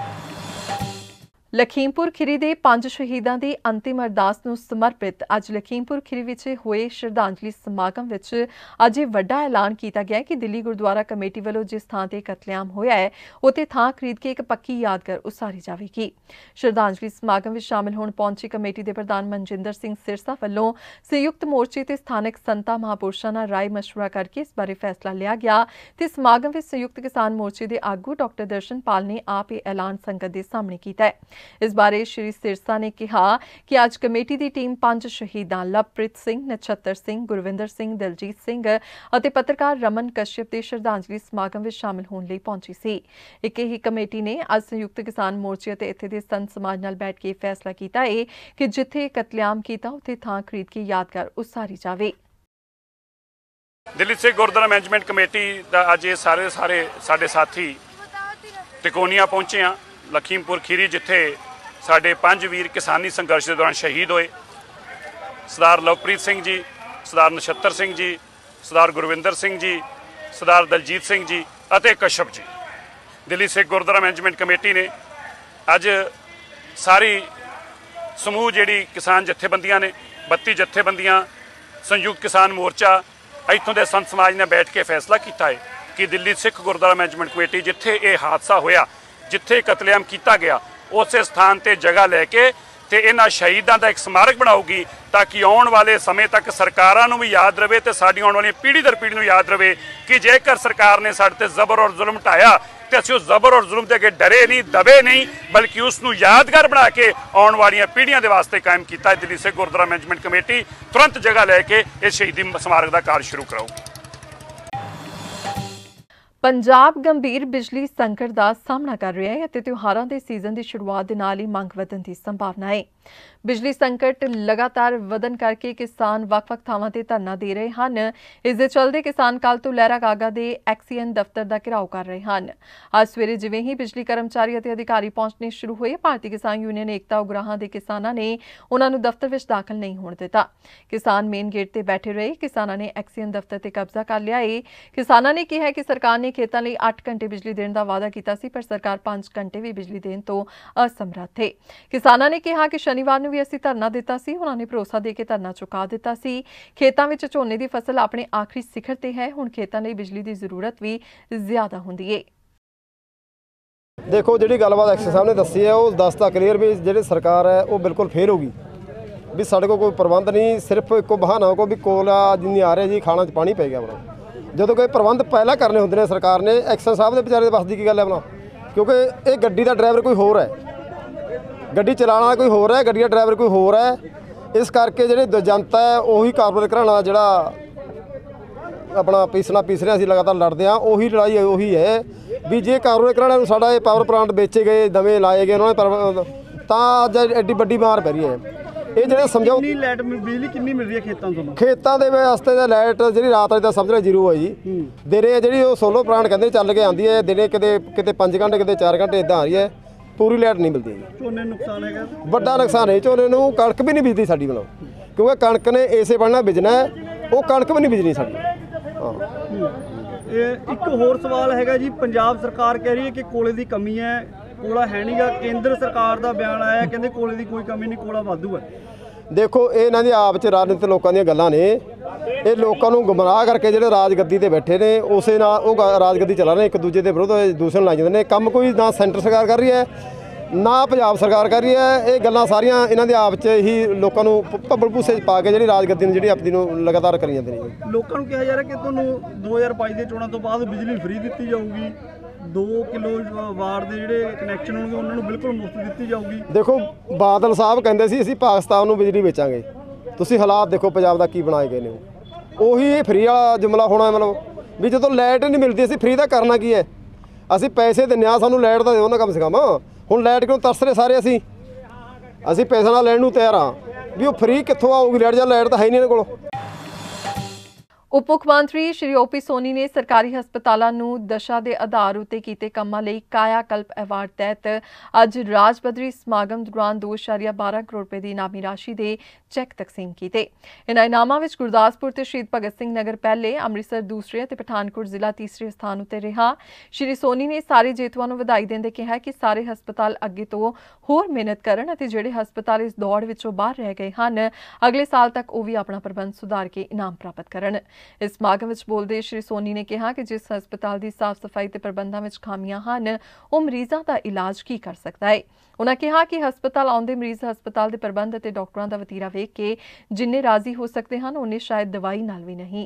Speaker 1: ਲਖੀਮਪੁਰ ਖੀਰੀ ਦੇ ਪੰਜ ਸ਼ਹੀਦਾਂ ਦੀ ਅੰਤਿਮ ਅਰਦਾਸ ਨੂੰ ਸਮਰਪਿਤ ਅੱਜ ਲਖੀਮਪੁਰ ਖੀਰੀ ਵਿੱਚ ਹੋਏ ਸ਼ਰਧਾਂਜਲੀ ਸਮਾਗਮ ਵਿੱਚ ਅੱਜ ਇਹ ਵੱਡਾ ਐਲਾਨ ਕੀਤਾ ਗਿਆ ਕਿ ਦਿੱਲੀ ਗੁਰਦੁਆਰਾ ਕਮੇਟੀ ਵੱਲੋਂ ਜਿਸ ਥਾਂ ਤੇ ਕਤਲੇਆਮ ਹੋਇਆ ਹੈ ਉੱਥੇ ਥਾਂ ਖਰੀਦ ਕੇ ਇੱਕ ਪੱਕੀ ਯਾਦਗਾਰ ਉਸਾਰੀ ਜਾਵੇਗੀ। ਸ਼ਰਧਾਂਜਲੀ ਸਮਾਗਮ ਵਿੱਚ ਸ਼ਾਮਲ ਹੋਣ ਪਹੁੰਚੀ ਕਮੇਟੀ ਦੇ ਪ੍ਰਧਾਨ ਮਨਜਿੰਦਰ ਸਿੰਘ ਸਿਰਸਾ ਵੱਲੋਂ ਸੰਯੁਕਤ ਮੋਰਚੇ ਤੇ ਸਥਾਨਕ ਸੰਤਾਂ ਮਹਾਂਪੁਰਸ਼ਾਂ ਨਾਲ ਰਾਏ ਮਸ਼ਵਰਾ ਕਰਕੇ ਇਸ ਬਾਰੇ ਫੈਸਲਾ ਲਿਆ ਗਿਆ ਤੇ ਸਮਾਗਮ ਵਿੱਚ ਸੰਯੁਕਤ ਕਿਸਾਨ ਮੋਰਚੇ ਦੇ ਆਗੂ ਡਾਕਟਰ ਦਰਸ਼ਨਪਾਲ ਨੇ ਆਪ ਇਹ ਐਲਾਨ ਸੰਗਤ ਦੇ ਸਾਹਮਣੇ ਕੀਤਾ ਹੈ। ਇਸ ਬਾਰੇ ਸ਼੍ਰੀ ਸਿਰਸਾ ਨੇ ਕਿਹਾ ਕਿ ਅੱਜ ਕਮੇਟੀ ਦੀ ਟੀਮ ਪੰਜ ਸ਼ਹੀਦਾਂ ਲਵਪ੍ਰੀਤ ਸਿੰਘ, ਨਛੱਤਰ ਸਿੰਘ, ਗੁਰਵਿੰਦਰ ਸਿੰਘ, ਦਲਜੀਤ ਸਿੰਘ ਅਤੇ ਪੱਤਰਕਾਰ ਰਮਨ ਕਸ਼ਯਪ ਦੇ ਸ਼ਰਧਾਂਜਲੀ ਸਮਾਗਮ ਵਿੱਚ ਸ਼ਾਮਲ ਹੋਣ ਲਈ ਪਹੁੰਚੀ ਸੀ। ਇੱਕ ਹੀ ਕਮੇਟੀ ਨੇ ਅੱਜ ਸੰਯੁਕਤ ਕਿਸਾਨ ਮੋਰਚੇ ਅਤੇ ਇੱਥੇ ਦੇ ਸੰਤ ਸਮਾਜ ਨਾਲ ਬੈਠ ਕੇ ਫੈਸਲਾ ਕੀਤਾ ਹੈ ਕਿ ਜਿੱਥੇ ਕਤਲੇਆਮ ਕੀਤਾ ਉੱਥੇ ਥਾਂ ਖਰੀਦ ਕੇ ਯਾਦਗਾਰ ਉਸਾਰੀ ਜਾਵੇ।
Speaker 10: ਦਿੱਲੀ ਸਿੱਖ ਗੁਰਦੁਆਰਾ ਮੈਨੇਜਮੈਂਟ ਕਮੇਟੀ ਦਾ ਅੱਜ ਇਹ ਸਾਰੇ ਸਾਰੇ ਸਾਡੇ ਸਾਥੀ ਟਿਕੋਨੀਆਂ ਪਹੁੰਚੇ ਆ ਲਖੀਮਪੁਰ ਖੀਰੀ, ਜਿੱਥੇ ਸਾਡੇ ਪੰਜ ਵੀਰ ਕਿਸਾਨੀ ਸੰਘਰਸ਼ ਦੇ ਦੌਰਾਨ ਸ਼ਹੀਦ ਹੋਏ। ਸਰਦਾਰ ਲਵਪ੍ਰੀਤ ਸਿੰਘ ਜੀ, ਸਰਦਾਰ ਨਛੱਤਰ ਸਿੰਘ ਜੀ, ਸਰਦਾਰ ਗੁਰਵਿੰਦਰ ਸਿੰਘ ਜੀ, ਸਰਦਾਰ ਦਲਜੀਤ ਸਿੰਘ ਜੀ ਅਤੇ ਕਸ਼ਪ ਜੀ। ਦਿੱਲੀ ਸਿੱਖ ਗੁਰਦੁਆਰਾ ਮੈਨੇਜਮੈਂਟ ਕਮੇਟੀ ਨੇ ਅੱਜ ਸਾਰੀ ਸਮੂਹ ਜਿਹੜੀ ਕਿਸਾਨ ਜਥੇਬੰਦੀਆਂ ਨੇ, ਬੱਤੀ ਜਥੇਬੰਦੀਆਂ, ਸੰਯੁਕਤ ਕਿਸਾਨ ਮੋਰਚਾ, ਇੱਥੋਂ ਦੇ ਸੰਤ ਸਮਾਜ ਨੇ ਬੈਠ ਕੇ ਫੈਸਲਾ ਕੀਤਾ ਹੈ ਕਿ ਦਿੱਲੀ ਸਿੱਖ ਗੁਰਦੁਆਰਾ ਮੈਨੇਜਮੈਂਟ ਕਮੇਟੀ ਜਿੱਥੇ ਇਹ ਹਾਦਸਾ ਹੋਇਆ, ਜਿੱਥੇ ਕਤਲੇਆਮ ਕੀਤਾ ਗਿਆ, ਉਸੇ ਸਥਾਨ ਤੇ ਜਗ੍ਹਾ ਲੈ ਕੇ ਤੇ ਇਹਨਾਂ ਸ਼ਹੀਦਾਂ ਦਾ ਇੱਕ ਸਮਾਰਕ ਬਣਾਉਗੀ ਤਾਂ ਕਿ ਆਉਣ ਵਾਲੇ ਸਮੇਂ ਤੱਕ ਸਰਕਾਰਾਂ ਨੂੰ ਵੀ ਯਾਦ ਰਵੇ ਤੇ ਸਾਡੀ ਆਉਣ ਵਾਲੀ ਪੀੜ੍ਹੀ ਦਰ ਪੀੜ੍ਹੀ ਨੂੰ ਯਾਦ ਰਵੇ ਕਿ ਜੇਕਰ ਸਰਕਾਰ ਨੇ ਸਾਡੇ ਤੇ ਜ਼ਬਰ ਔਰ ਜ਼ੁਲਮ ਢਾਇਆ ਤੇ ਅਸੀਂ ਉਸ ਜ਼ਬਰ ਔਰ ਜ਼ੁਲਮ ਦੇ ਅੱਗੇ ਡਰੇ ਨਹੀਂ, ਦਬੇ ਨਹੀਂ, ਬਲਕਿ ਉਸ ਨੂੰ ਯਾਦਗਾਰ ਬਣਾ ਕੇ ਆਉਣ ਵਾਲੀਆਂ ਪੀੜ੍ਹੀਆਂ ਦੇ ਵਾਸਤੇ ਕਾਇਮ ਕੀਤਾ ਹੈ। ਦਿੱਲੀ ਸਿੱਖ ਗੁਰਦੁਆਰਾ ਮੈਨੇਜਮੈਂਟ ਕਮੇਟੀ ਤੁਰੰਤ ਜਗ੍ਹਾ ਲੈ ਕੇ ਇਹ ਸ਼ਹੀਦੀ ਸਮਾਰਕ ਦਾ ਕਾਰਜ ਸ਼ੁਰੂ ਕਰਾਊਗੀ।
Speaker 1: ਪੰਜਾਬ ਗੰਭੀਰ ਬਿਜਲੀ ਸੰਕਟ ਦਾ ਸਾਹਮਣਾ ਕਰ ਰਿਹਾ ਹੈ ਅਤੇ ਤਿਉਹਾਰਾਂ ਦੇ ਸੀਜ਼ਨ ਦੀ ਸ਼ੁਰੂਆਤ ਦੇ ਨਾਲ ਹੀ ਮੰਗ ਵਧਣ ਦੀ ਸੰਭਾਵਨਾ ਹੈ। ਬਿਜਲੀ ਸੰਕਟ ਲਗਾਤਾਰ ਵਧਣ ਕਰਕੇ ਕਿਸਾਨ ਵੱਖ-ਵੱਖ ਥਾਵਾਂ ਤੇ ਧਰਨਾ ਦੇ ਰਹੇ ਹਨ। ਇਸ ਦੇ ਚਲਦੇ ਕਿਸਾਨ ਕੱਲ੍ਹ ਤੋਂ ਲਹਿਰਾ ਗਾਗਾ ਦੇ ਐਕਸੀਐਨ ਦਫ਼ਤਰ ਦਾ ਘਿਰਾਓ ਕਰ ਰਹੇ ਹਨ। ਅੱਜ ਸਵੇਰੇ ਜਿਵੇਂ ਹੀ ਬਿਜਲੀ ਕਰਮਚਾਰੀ ਅਤੇ ਅਧਿਕਾਰੀ ਪਹੁੰਚਣੇ ਸ਼ੁਰੂ ਹੋਏ, ਭਾਰਤੀ ਕਿਸਾਨ ਯੂਨੀਅਨ ਏਕਤਾ ਉਗਰਾਹਾਂ ਦੇ ਕਿਸਾਨਾਂ ਨੇ ਉਹਨਾਂ ਨੂੰ ਦਫ਼ਤਰ ਵਿੱਚ ਦਾਖਲ ਨਹੀਂ ਹੋਣ ਦਿੱਤਾ। ਕਿਸਾਨ ਮੇਨ ਗੇਟ ਤੇ ਬੈਠੇ ਰਹੇ। ਕਿਸਾਨਾਂ ਨੇ ਐਕਸੀਐਨ ਦਫ਼ਤਰ ਤੇ ਕਬਜ਼ਾ ਕਰ ਲਿਆ ਹੈ। ਕਿਸਾਨਾਂ ਨੇ ਕਿਹਾ ਕਿ ਸਰਕਾਰ ਨੇ ਖੇਤਾਂ ਲਈ ਅੱਠ ਘੰਟੇ ਬਿਜਲੀ ਦੇਣ ਦਾ ਵਾਅਦਾ ਕੀਤਾ ਸੀ, ਪਰ ਸਰਕਾਰ ਪੰਜ ਘੰਟੇ ਵੀ ਬਿਜਲੀ ਦੇਣ ਤੋਂ ਅਸਮਰੱਥ ਹੈ। ਕਿਸਾਨਾਂ ਨੇ ਕਿਹਾ ਕਿ ਸ਼ਨੀਵਾਰ ਨੂੰ ਵੀ ਅਸੀਂ ਧਰਨਾ ਦਿੱਤਾ ਸੀ, ਉਹਨਾਂ ਨੇ ਭਰੋਸਾ ਦੇ ਕੇ ਧਰਨਾ ਚੁਕਾ ਦਿੱਤਾ ਸੀ। ਖੇਤਾਂ ਵਿੱਚ ਝੋਨੇ ਦੀ ਫਸਲ ਆਪਣੇ ਆਖਰੀ ਸਿਖਰ ਤੇ ਹੈ, ਹੁਣ ਖੇਤਾਂ ਲਈ ਬਿਜਲੀ ਦੀ ਜ਼ਰੂਰਤ ਵੀ ਜ਼ਿਆਦਾ ਹੁੰਦੀ ਹੈ।
Speaker 11: ਦੇਖੋ, ਜਿਹੜੀ ਗੱਲਬਾਤ ਐਕਸ਼ਨ ਸਾਹਿਬ ਨੇ ਦੱਸੀ ਹੈ ਉਹ ਦੱਸਦਾ ਕਲੀਅਰ ਵੀ ਜਿਹੜੀ ਸਰਕਾਰ ਹੈ ਉਹ ਬਿਲਕੁਲ ਫੇਲ ਹੋ ਗਈ ਵੀ ਸਾਡੇ ਕੋਲ ਕੋਈ ਪ੍ਰਬੰਧ ਨਹੀਂ, ਸਿਰਫ ਇੱਕੋ ਬਹਾਨਾ ਕੋ ਵੀ ਕੋਲਾ ਜਿੰਨੀ ਆ ਰਿਹਾ ਜੀ, ਖਾਣਾ 'ਚ ਪਾਣੀ ਪੈ ਗਿਆ ਬਣਾ। ਜਦੋਂ ਕੋਈ ਪ੍ਰਬੰਧ ਪਹਿਲਾਂ ਕਰਨੇ ਹੁੰਦੇ ਨੇ ਸਰਕਾਰ ਨੇ, ਐਕਸ਼ਨ ਸਾਹਿਬ ਦੇ ਵਿਚਾਰੇ ਦੇ ਵੱਸ ਦੀ ਕੀ ਗੱਲ ਹੈ ਬਣਾ क्योंकि ये गड्डी का ड्राइवर कोई होर है, गड्डी चलाना कोई होर है, गड्डी का ड्राइवर कोई होर है। इस करके ਜਿਹੜੀ जनता है ਉਹੀ ਕਾਰਪੋਰੇਟ ਘਰਾਣਾ ਜਿਹੜਾ अपना पीसना पीस रहे ਅਸੀਂ लगातार लड़ते हैं, ਉਹੀ लड़ाई ਉਹੀ है भी जे ਕਾਰਪੋਰੇਟ ਘਰਾਣੇ ਨੂੰ ਸਾਡਾ ਇਹ ਪਾਵਰ ਪਲਾਂਟ ਵੇਚੇ ਗਏ, ਨਵੇਂ ਲਾਏ ਗਏ ਉਹਨਾਂ ਨੇ, ਤਾਂ ਅੱਜ ਐਡੀ ਵੱਡੀ ਮਾਰ ਪੈ ਰਹੀ ਹੈ। ਇਹ ਜਿਹੜੇ ਸਮਝਾਓ
Speaker 5: ਕਿੰਨੀ ਲਾਈਟ ਬਿਜਲੀ ਕਿੰਨੀ ਮਿਲ ਰਹੀ ਹੈ ਖੇਤਾਂ ਤੋਂ?
Speaker 11: ਖੇਤਾਂ ਦੇ ਵਾਸਤੇ ਤਾਂ ਲਾਈਟ ਜਿਹੜੀ ਰਾਤ ਵਾਲੀ ਤਾਂ ਸਮਝ ਲੈ ਜ਼ੀਰੋ ਹੈ ਜੀ। ਦਿਨੇ ਜਿਹੜੀ ਉਹ ਸੋਲਰ ਪਲਾਂਟ ਕਹਿੰਦੇ ਚੱਲ ਕੇ ਆਉਂਦੀ ਹੈ, ਦਿਨੇ ਕਿਤੇ ਕਿਤੇ ਪੰਜ ਘੰਟੇ ਕਿਤੇ ਚਾਰ ਘੰਟੇ ਇਦਾਂ ਆ ਰਹੀ ਹੈ, ਪੂਰੀ ਲਾਈਟ ਨਹੀਂ ਮਿਲਦੀ।
Speaker 5: ਝੋਨੇ ਨੂੰ ਨੁਕਸਾਨ ਹੈਗਾ,
Speaker 11: ਵੱਡਾ ਨੁਕਸਾਨ ਹੈ ਝੋਨੇ ਨੂੰ। ਕਣਕ ਵੀ ਨਹੀਂ ਬੀਜਦੀ ਸਾਡੀ ਮਤਲਬ, ਕਿਉਂਕਿ ਕਣਕ ਨੇ ਇਸੇ ਬਣਨਾ ਬਿਜਣਾ, ਉਹ ਕਣਕ ਵੀ ਨਹੀਂ ਬੀਜਣੀ ਸਾਡੀ। ਹਾਂ,
Speaker 5: ਇਹ ਇੱਕ ਹੋਰ ਸਵਾਲ ਹੈਗਾ ਜੀ, ਪੰਜਾਬ ਸਰਕਾਰ ਕਹਿ ਰਹੀ ਹੈ ਕਿ ਕੋਲੇ ਦੀ ਕਮੀ ਹੈ, ਕੋਲਾ ਹੈ ਨਹੀਂਗਾ। ਕੇਂਦਰ ਸਰਕਾਰ ਦਾ ਬਿਆਨ ਆਇਆ, ਕਹਿੰਦੇ ਕੋਲੇ ਦੀ ਕੋਈ ਕਮੀ ਨਹੀਂ, ਕੋਲਾ ਵਾਧੂ ਹੈ।
Speaker 11: ਦੇਖੋ ਇਹ ਇਹਨਾਂ ਦੀ ਆਪ 'ਚ ਰਾਜਨੀਤਿਕ ਲੋਕਾਂ ਦੀਆਂ ਗੱਲਾਂ ਨੇ। ਇਹ ਲੋਕਾਂ ਨੂੰ ਗੁੰਮਰਾਹ ਕਰਕੇ ਜਿਹੜੇ ਰਾਜਗੱਦੀ ਤੇ ਬੈਠੇ ਨੇ ਉਸੇ ਨਾਲ ਉਹ ਰਾਜਗੱਦੀ ਚਲਾ ਰਹੇ, ਇੱਕ ਦੂਜੇ ਦੇ ਵਿਰੁੱਧ ਦੂਸ਼ਣ ਲਾਈ ਜਾਂਦੇ ਨੇ। ਕੰਮ ਕੋਈ ਨਾ ਸੈਂਟਰ ਸਰਕਾਰ ਕਰ ਰਹੀ ਹੈ ਨਾ ਪੰਜਾਬ ਸਰਕਾਰ ਕਰ ਰਹੀ ਹੈ। ਇਹ ਗੱਲਾਂ ਸਾਰੀਆਂ ਇਹਨਾਂ ਦੇ ਆਪ 'ਚ ਹੀ ਲੋਕਾਂ ਨੂੰ ਭੱਬਲ ਭੂਸੇ 'ਚ ਪਾ ਕੇ ਜਿਹੜੀ ਰਾਜਗੱਦੀ ਨੂੰ ਜਿਹੜੀ ਆਪਣੀ ਨੂੰ ਲਗਾਤਾਰ ਕਰੀ ਜਾਂਦੇ ਨੇ।
Speaker 5: ਲੋਕਾਂ ਨੂੰ ਕਿਹਾ ਜਾ ਰਿਹਾ ਕਿ ਤੁਹਾਨੂੰ ਦੋ ਹਜ਼ਾਰ ਬਾਈ ਦੇ ਚੋਣਾਂ ਤੋਂ ਬਾਅਦ ਬਿਜਲੀ ਫ੍ਰੀ ਦਿੱਤੀ ਜਾਊਗੀ, ਦੋ ਕਿਲੋ ਵਾਟ ਦੇ ਜਿਹੜੇ ਕਨੈਕਸ਼ਨ ਹੋਣਗੇ ਉਹਨਾਂ ਨੂੰ ਬਿਲਕੁਲ ਮੁਫਤ ਦਿੱਤੀ ਜਾਊਗੀ।
Speaker 11: ਦੇਖੋ ਬਾਦਲ ਸਾਹਿਬ ਕਹਿੰਦੇ ਸੀ ਅਸੀਂ ਪਾਕਿਸਤਾਨ ਨੂੰ ਬਿਜਲੀ ਵੇਚਾਂਗੇ, ਤੁਸੀਂ ਹਾਲਾਤ ਦੇਖੋ ਪੰਜਾਬ ਦਾ ਕੀ ਬਣਾਏ ਗਏ ਨੇ। ਉਹੀ ਇਹ ਫ੍ਰੀ ਵਾਲਾ ਜੁਮਲਾ ਹੋਣਾ, ਮਤਲਬ ਵੀ ਜਦੋਂ ਲਾਈਟ ਨਹੀਂ ਮਿਲਦੀ ਅਸੀਂ ਫ੍ਰੀ ਦਾ ਕਰਨਾ ਕੀ ਹੈ? ਅਸੀਂ ਪੈਸੇ ਦਿੰਦੇ ਹਾਂ, ਸਾਨੂੰ ਲਾਈਟ ਦਾ ਦਿਓ ਨਾ ਕਮ ਸੇ ਕਮ। ਹੁਣ ਲਾਈਟ ਕਿਉਂ ਤਰਸ ਰਹੇ ਸਾਰੇ? ਅਸੀਂ ਅਸੀਂ ਪੈਸਾ ਨਾਲ ਲੈਣ ਨੂੰ ਤਿਆਰ ਹਾਂ, ਵੀ ਉਹ ਫ੍ਰੀ ਕਿੱਥੋਂ ਆਊਗੀ ਲਾਈਟ? ਜਾਂ ਲਾਈਟ ਤਾਂ ਹੈ ਨਹੀਂ ਇਹਨਾਂ ਕੋਲ।
Speaker 1: ਉਪ ਮੁੱਖ ਮੰਤਰੀ ਸ਼੍ਰੀ ਓਪੀ ਸੋਨੀ ਨੇ ਸਰਕਾਰੀ ਹਸਪਤਾਲਾਂ ਨੂੰ ਦਸ਼ਾ ਦੇ ਆਧਾਰ ਉੱਤੇ ਕੀਤੇ ਕੰਮਾਂ ਲਈ ਕਾਇਆ ਕਲਪ ਐਵਾਰਡ ਤਹਿਤ ਅੱਜ ਰਾਜ ਪੱਧਰੀ ਸਮਾਗਮ ਦੌਰਾਨ ਦੋ ਦਸ਼ਮਲਵ ਇੱਕ ਦੋ ਕਰੋੜ ਰੁਪਏ ਦੀ ਇਨਾਮੀ ਰਾਸ਼ੀ ਦੇ ਚੈੱਕ ਤਕਸੀਮ ਕੀਤੇ। ਇਨ੍ਹਾਂ ਇਨਾਮਾਂ ਵਿੱਚ ਗੁਰਦਾਸਪੁਰ ਤੇ ਸ਼ਹੀਦ ਭਗਤ ਸਿੰਘ ਨਗਰ ਪਹਿਲੇ, ਅੰਮ੍ਰਿਤਸਰ ਦੂਸਰੇ ਅਤੇ ਪਠਾਨਕੋਟ ਜ਼ਿਲ੍ਹਾ ਤੀਸਰੇ ਸਥਾਨ ਉੱਤੇ ਰਿਹਾ। ਸ਼੍ਰੀ ਸੋਨੀ ਨੇ ਸਾਰੇ ਜੇਤੂਆਂ ਨੂੰ ਵਧਾਈ ਦਿੰਦੇ ਕਿਹਾ ਕਿ ਸਾਰੇ ਹਸਪਤਾਲ ਅੱਗੇ ਤੋਂ ਹੋਰ ਮਿਹਨਤ ਕਰਨ ਅਤੇ ਜਿਹੜੇ ਹਸਪਤਾਲ ਇਸ ਦੌੜ ਵਿੱਚੋਂ ਬਾਹਰ ਰਹਿ ਗਏ ਹਨ ਅਗਲੇ ਸਾਲ ਤੱਕ ਉਹ ਵੀ ਆਪਣਾ ਪ੍ਰਬੰਧ ਸੁਧਾਰ ਕੇ ਇਨਾਮ ਪ੍ਰਾਪਤ ਕਰਨ। ਇਸ ਸਮਾਗਮ ਵਿੱਚ ਬੋਲਦੇ ਸ਼੍ਰੀ ਸੋਨੀ ਨੇ ਕਿਹਾ ਕਿ ਜਿਸ ਹਸਪਤਾਲ ਦੀ ਸਾਫ਼ ਸਫਾਈ ਤੇ ਪ੍ਰਬੰਧਾਂ ਵਿੱਚ ਖਾਮੀਆਂ ਹਨ ਉਹ ਮਰੀਜ਼ਾਂ ਦਾ ਇਲਾਜ ਕੀ ਕਰ ਸਕਦਾ ਹੈ। ਉਨ੍ਹਾਂ ਕਿਹਾ ਕਿ ਹਸਪਤਾਲ ਆਉਂਦੇ ਮਰੀਜ਼ ਹਸਪਤਾਲ ਦੇ ਪ੍ਰਬੰਧ ਅਤੇ ਡਾਕਟਰਾਂ ਦਾ ਵਤੀਰਾ ਵੇਖ ਕੇ ਜਿੰਨੇ ਰਾਜ਼ੀ ਹੋ ਸਕਦੇ ਹਨ ਉਹਨੇ ਸ਼ਾਇਦ ਦਵਾਈ ਨਾਲ ਵੀ ਨਹੀਂ।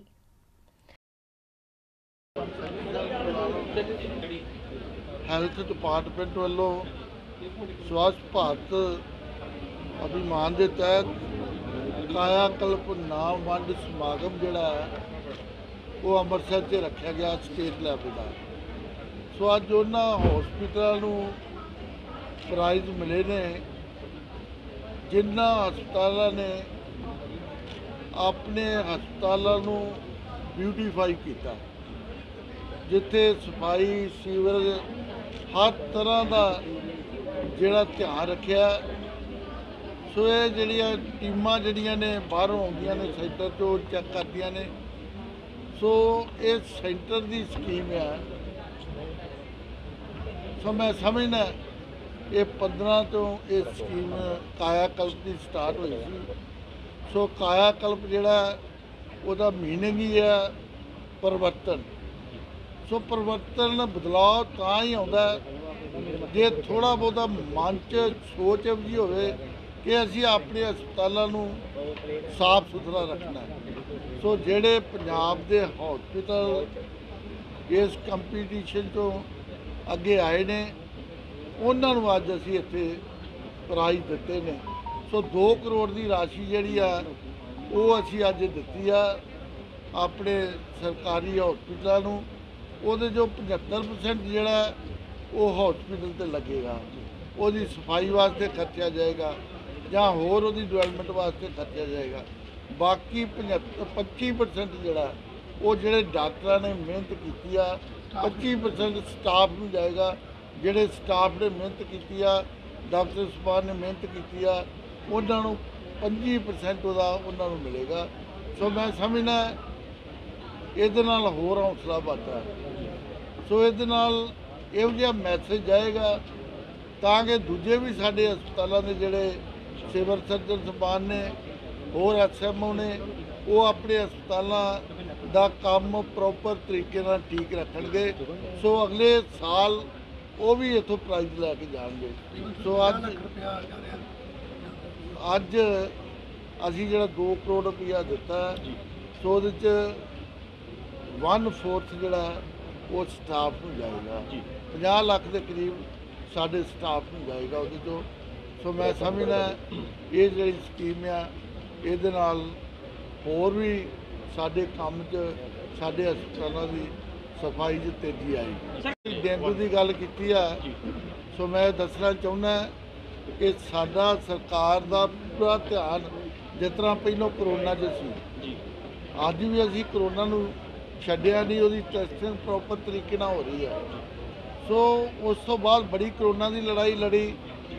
Speaker 12: ਹੈਲਥ ਡਿਪਾਰਟਮੈਂਟ ਵੱਲੋਂ ਸਵੱਛ ਭਾਰਤ ਅਭਿਮਾਨ ਦੇ ਤਹਿਤ ਕਾਇਆ ਕਲਪ ਨਾਮ ਵੰਡ ਸਮਾਗਮ ਜਿਹੜਾ ਹੈ ਉਹ ਅੰਮ੍ਰਿਤਸਰ 'ਚ ਰੱਖਿਆ ਗਿਆ ਸਟੇਟ ਲੈਵਲ ਦਾ। ਸੋ ਅੱਜ ਉਹਨਾਂ ਹਸਪਤਾਲਾਂ ਨੂੰ ਪ੍ਰਾਈਜ਼ ਮਿਲੇ ਨੇ ਜਿਨ੍ਹਾਂ ਹਸਪਤਾਲਾਂ ਨੇ ਆਪਣੇ ਹਸਪਤਾਲਾਂ ਨੂੰ ਬਿਊਟੀਫਾਈ ਕੀਤਾ, ਜਿੱਥੇ ਸਫਾਈ ਸੀਵਰੇਜ ਹਰ ਤਰ੍ਹਾਂ ਦਾ ਜਿਹੜਾ ਧਿਆਨ ਰੱਖਿਆ। ਸੋ ਇਹ ਜਿਹੜੀਆਂ ਟੀਮਾਂ ਜਿਹੜੀਆਂ ਨੇ ਬਾਹਰੋਂ ਆਉਂਦੀਆਂ ਨੇ ਸੈਂਟਰ 'ਚੋਂ ਚੈੱਕ ਕਰਦੀਆਂ ਨੇ। ਸੋ ਇਹ ਸੈਂਟਰ ਦੀ ਸਕੀਮ ਹੈ। ਸੋ ਮੈਂ ਸਮਝਦਾ ਇਹ ਪੰਦਰਾਂ ਤੋਂ ਇਹ ਸਕੀਮ ਕਾਇਆ ਕਲਪ ਦੀ ਸਟਾਰਟ ਹੋਈ ਸੀ। ਸੋ ਕਾਇਆ ਕਲਪ ਜਿਹੜਾ ਉਹਦਾ ਮੀਨਿੰਗ ਹੀ ਹੈ ਪਰਿਵਰਤਨ। ਸੋ ਪਰਿਵਰਤਨ ਬਦਲਾਅ ਤਾਂ ਹੀ ਆਉਂਦਾ ਜੇ ਥੋੜ੍ਹਾ ਬਹੁਤਾ ਮਨ 'ਚ ਸੋਚ ਵੀ ਹੋਵੇ ਕਿ ਅਸੀਂ ਆਪਣੇ ਹਸਪਤਾਲਾਂ ਨੂੰ ਸਾਫ਼ ਸੁਥਰਾ ਰੱਖਣਾ ਹੈ। ਸੋ ਜਿਹੜੇ ਪੰਜਾਬ ਦੇ ਹਸਪਤਾਲ ਇਸ ਕੰਪੀਟੀਸ਼ਨ ਤੋਂ ਅੱਗੇ ਆਏ ਨੇ ਉਹਨਾਂ ਨੂੰ ਅੱਜ ਅਸੀਂ ਇੱਥੇ ਪ੍ਰਾਈਜ਼ ਦਿੱਤੇ ਨੇ। ਸੋ ਦੋ ਕਰੋੜ ਦੀ ਰਾਸ਼ੀ ਜਿਹੜੀ ਆ ਉਹ ਅਸੀਂ ਅੱਜ ਦਿੱਤੀ ਆ ਆਪਣੇ ਸਰਕਾਰੀ ਹਸਪਤਾਲਾਂ ਨੂੰ। ਉਹਦੇ ਜੋ ਪਝੱਤਰ ਪਰਸੈਂਟ ਜਿਹੜਾ ਉਹ ਹਸਪਤਾਲ 'ਤੇ ਲੱਗੇਗਾ, ਉਹਦੀ ਸਫਾਈ ਵਾਸਤੇ ਖਰਚਿਆ ਜਾਏਗਾ ਜਾਂ ਹੋਰ ਉਹਦੀ ਡਿਵੈਲਪਮੈਂਟ ਵਾਸਤੇ ਖਰਚਿਆ ਜਾਏਗਾ। ਬਾਕੀ ਪਝੱਤਰ ਪੱਚੀ ਪਰਸੈਂਟ ਜਿਹੜਾ ਉਹ ਜਿਹੜੇ ਡਾਕਟਰਾਂ ਨੇ ਮਿਹਨਤ ਕੀਤੀ ਆ ਪੱਚੀ ਪਰਸੈਂਟ ਸਟਾਫ ਨੂੰ ਜਾਏਗਾ। ਜਿਹੜੇ ਸਟਾਫ ਨੇ ਮਿਹਨਤ ਕੀਤੀ ਆ, ਡਾਕਟਰ ਸਾਹਿਬਾਨ ਨੇ ਮਿਹਨਤ ਕੀਤੀ ਆ, ਉਹਨਾਂ ਨੂੰ ਪੰਜੀ ਪਰਸੈਂਟ ਉਹਦਾ ਉਹਨਾਂ ਨੂੰ ਮਿਲੇਗਾ। ਸੋ ਮੈਂ ਸਮਝਦਾ ਇਹਦੇ ਨਾਲ ਹੋਰ ਹੌਸਲਾ ਵੱਧਦਾ। ਸੋ ਇਹਦੇ ਨਾਲ ਇਹੋ ਜਿਹਾ ਮੈਸੇਜ ਜਾਏਗਾ ਤਾਂ ਕਿ ਦੂਜੇ ਵੀ ਸਾਡੇ ਹਸਪਤਾਲਾਂ ਦੇ ਜਿਹੜੇ ਸਿਵਲ ਸਰਜਨ ਸਾਹਿਬਾਨ ਨੇ, ਹੋਰ ਐਸ ਐਮ ਓ ਨੇ, ਉਹ ਆਪਣੇ ਹਸਪਤਾਲਾਂ ਦਾ ਕੰਮ ਪ੍ਰੋਪਰ ਤਰੀਕੇ ਨਾਲ ਠੀਕ ਰੱਖਣਗੇ। ਸੋ ਅਗਲੇ ਸਾਲ ਉਹ ਵੀ ਇੱਥੋਂ ਪ੍ਰਾਈਜ਼ ਲੈ ਕੇ ਜਾਣਗੇ। ਸੋ ਅੱਜ ਅੱਜ ਅਸੀਂ ਜਿਹੜਾ ਦੋ ਕਰੋੜ ਰੁਪਈਆ ਦਿੱਤਾ, ਸੋ ਉਹਦੇ 'ਚ ਵਨ ਫੋਰਥ ਜਿਹੜਾ ਉਹ ਸਟਾਫ ਨੂੰ ਜਾਏਗਾ। ਪੰਜਾਹ ਲੱਖ ਦੇ ਕਰੀਬ ਸਾਡੇ ਸਟਾਫ ਨੂੰ ਜਾਏਗਾ ਉਹਦੇ ਤੋਂ। ਸੋ ਮੈਂ ਸਮਝਦਾ ਇਹ ਜਿਹੜੀ ਸਕੀਮ ਆ ਇਹਦੇ ਨਾਲ ਹੋਰ ਵੀ ਸਾਡੇ ਕੰਮ 'ਚ ਸਾਡੇ ਹਸਪਤਾਲਾਂ ਦੀ ਸਫਾਈ 'ਚ ਤੇਜ਼ੀ ਆਏਗੀ। ਡੇਂਗੂ ਦੀ ਗੱਲ ਕੀਤੀ ਆ, ਸੋ ਮੈਂ ਦੱਸਣਾ ਚਾਹੁੰਦਾ ਕਿ ਸਾਡਾ ਸਰਕਾਰ ਦਾ ਪੂਰਾ ਧਿਆਨ ਜਿਸ ਤਰ੍ਹਾਂ ਪਹਿਲਾਂ ਕਰੋਨਾ 'ਚ ਸੀ, ਅੱਜ ਵੀ ਅਸੀਂ ਕਰੋਨਾ ਨੂੰ ਛੱਡਿਆ ਨਹੀਂ, ਉਹਦੀ ਟੈਸਟਿੰਗ ਪ੍ਰੋਪਰ ਤਰੀਕੇ ਨਾਲ ਹੋ ਰਹੀ ਹੈ। ਸੋ ਉਸ ਤੋਂ ਬਾਅਦ ਬੜੀ ਕਰੋਨਾ ਦੀ ਲੜਾਈ ਲੜੀ,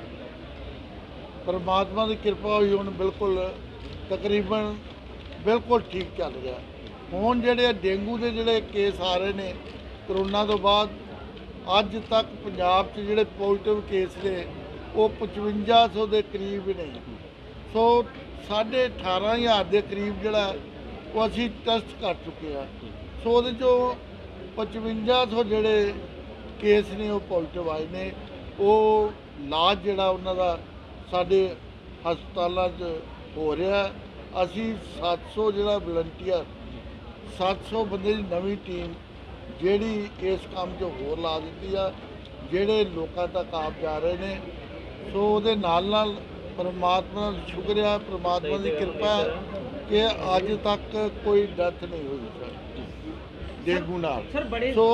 Speaker 12: ਪਰਮਾਤਮਾ ਦੀ ਕਿਰਪਾ ਹੋਈ, ਹੁਣ ਬਿਲਕੁਲ ਤਕਰੀਬਨ ਬਿਲਕੁਲ ਠੀਕ ਚੱਲ ਰਿਹਾ। ਹੁਣ ਜਿਹੜੇ ਡੇਂਗੂ ਦੇ ਜਿਹੜੇ ਕੇਸ ਆ ਰਹੇ ਨੇ ਕਰੋਨਾ ਤੋਂ ਬਾਅਦ, ਅੱਜ ਤੱਕ ਪੰਜਾਬ 'ਚ ਜਿਹੜੇ ਪੋਜ਼ੀਟਿਵ ਕੇਸ ਨੇ ਉਹ ਪਚਵੰਜਾ ਸੌ ਦੇ ਕਰੀਬ ਨੇ। ਸੋ ਸਾਢੇ ਅਠਾਰਾਂ ਹਜ਼ਾਰ ਦੇ ਕਰੀਬ ਜਿਹੜਾ ਉਹ ਅਸੀਂ ਟੈਸਟ ਕਰ ਚੁੱਕੇ ਹਾਂ। ਸੋ ਉਹਦੇ 'ਚੋਂ ਪਚਵੰਜਾ ਸੌ ਜਿਹੜੇ ਕੇਸ ਨੇ ਉਹ ਪੋਜ਼ੀਟਿਵ ਆਏ ਨੇ। ਉਹ ਇਲਾਜ ਜਿਹੜਾ ਉਹਨਾਂ ਦਾ ਸਾਡੇ ਹਸਪਤਾਲਾਂ 'ਚ ਹੋ ਰਿਹਾ। ਅਸੀਂ ਸੱਤ ਸੌ ਜਿਹੜਾ ਵਲੰਟੀਅਰ ਸੱਤ ਸੌ ਬੰਦੇ ਦੀ ਨਵੀਂ ਟੀਮ ਜਿਹੜੀ ਇਸ ਕੰਮ 'ਚ ਹੋਰ ਲਾ ਦਿੱਤੀ ਆ, ਜਿਹੜੇ ਲੋਕਾਂ ਤੱਕ ਆਪ ਜਾ ਰਹੇ ਨੇ। ਸੋ ਉਹਦੇ ਨਾਲ ਨਾਲ ਪਰਮਾਤਮਾ ਦਾ ਸ਼ੁਕਰ ਆ, ਪਰਮਾਤਮਾ ਦੀ ਕਿਰਪਾ ਕਿ ਅੱਜ ਤੱਕ ਕੋਈ ਡੈਥ ਨਹੀਂ ਹੋਈ ਸਰ ਡੇਂਗੂ ਨਾਲ। ਸੋ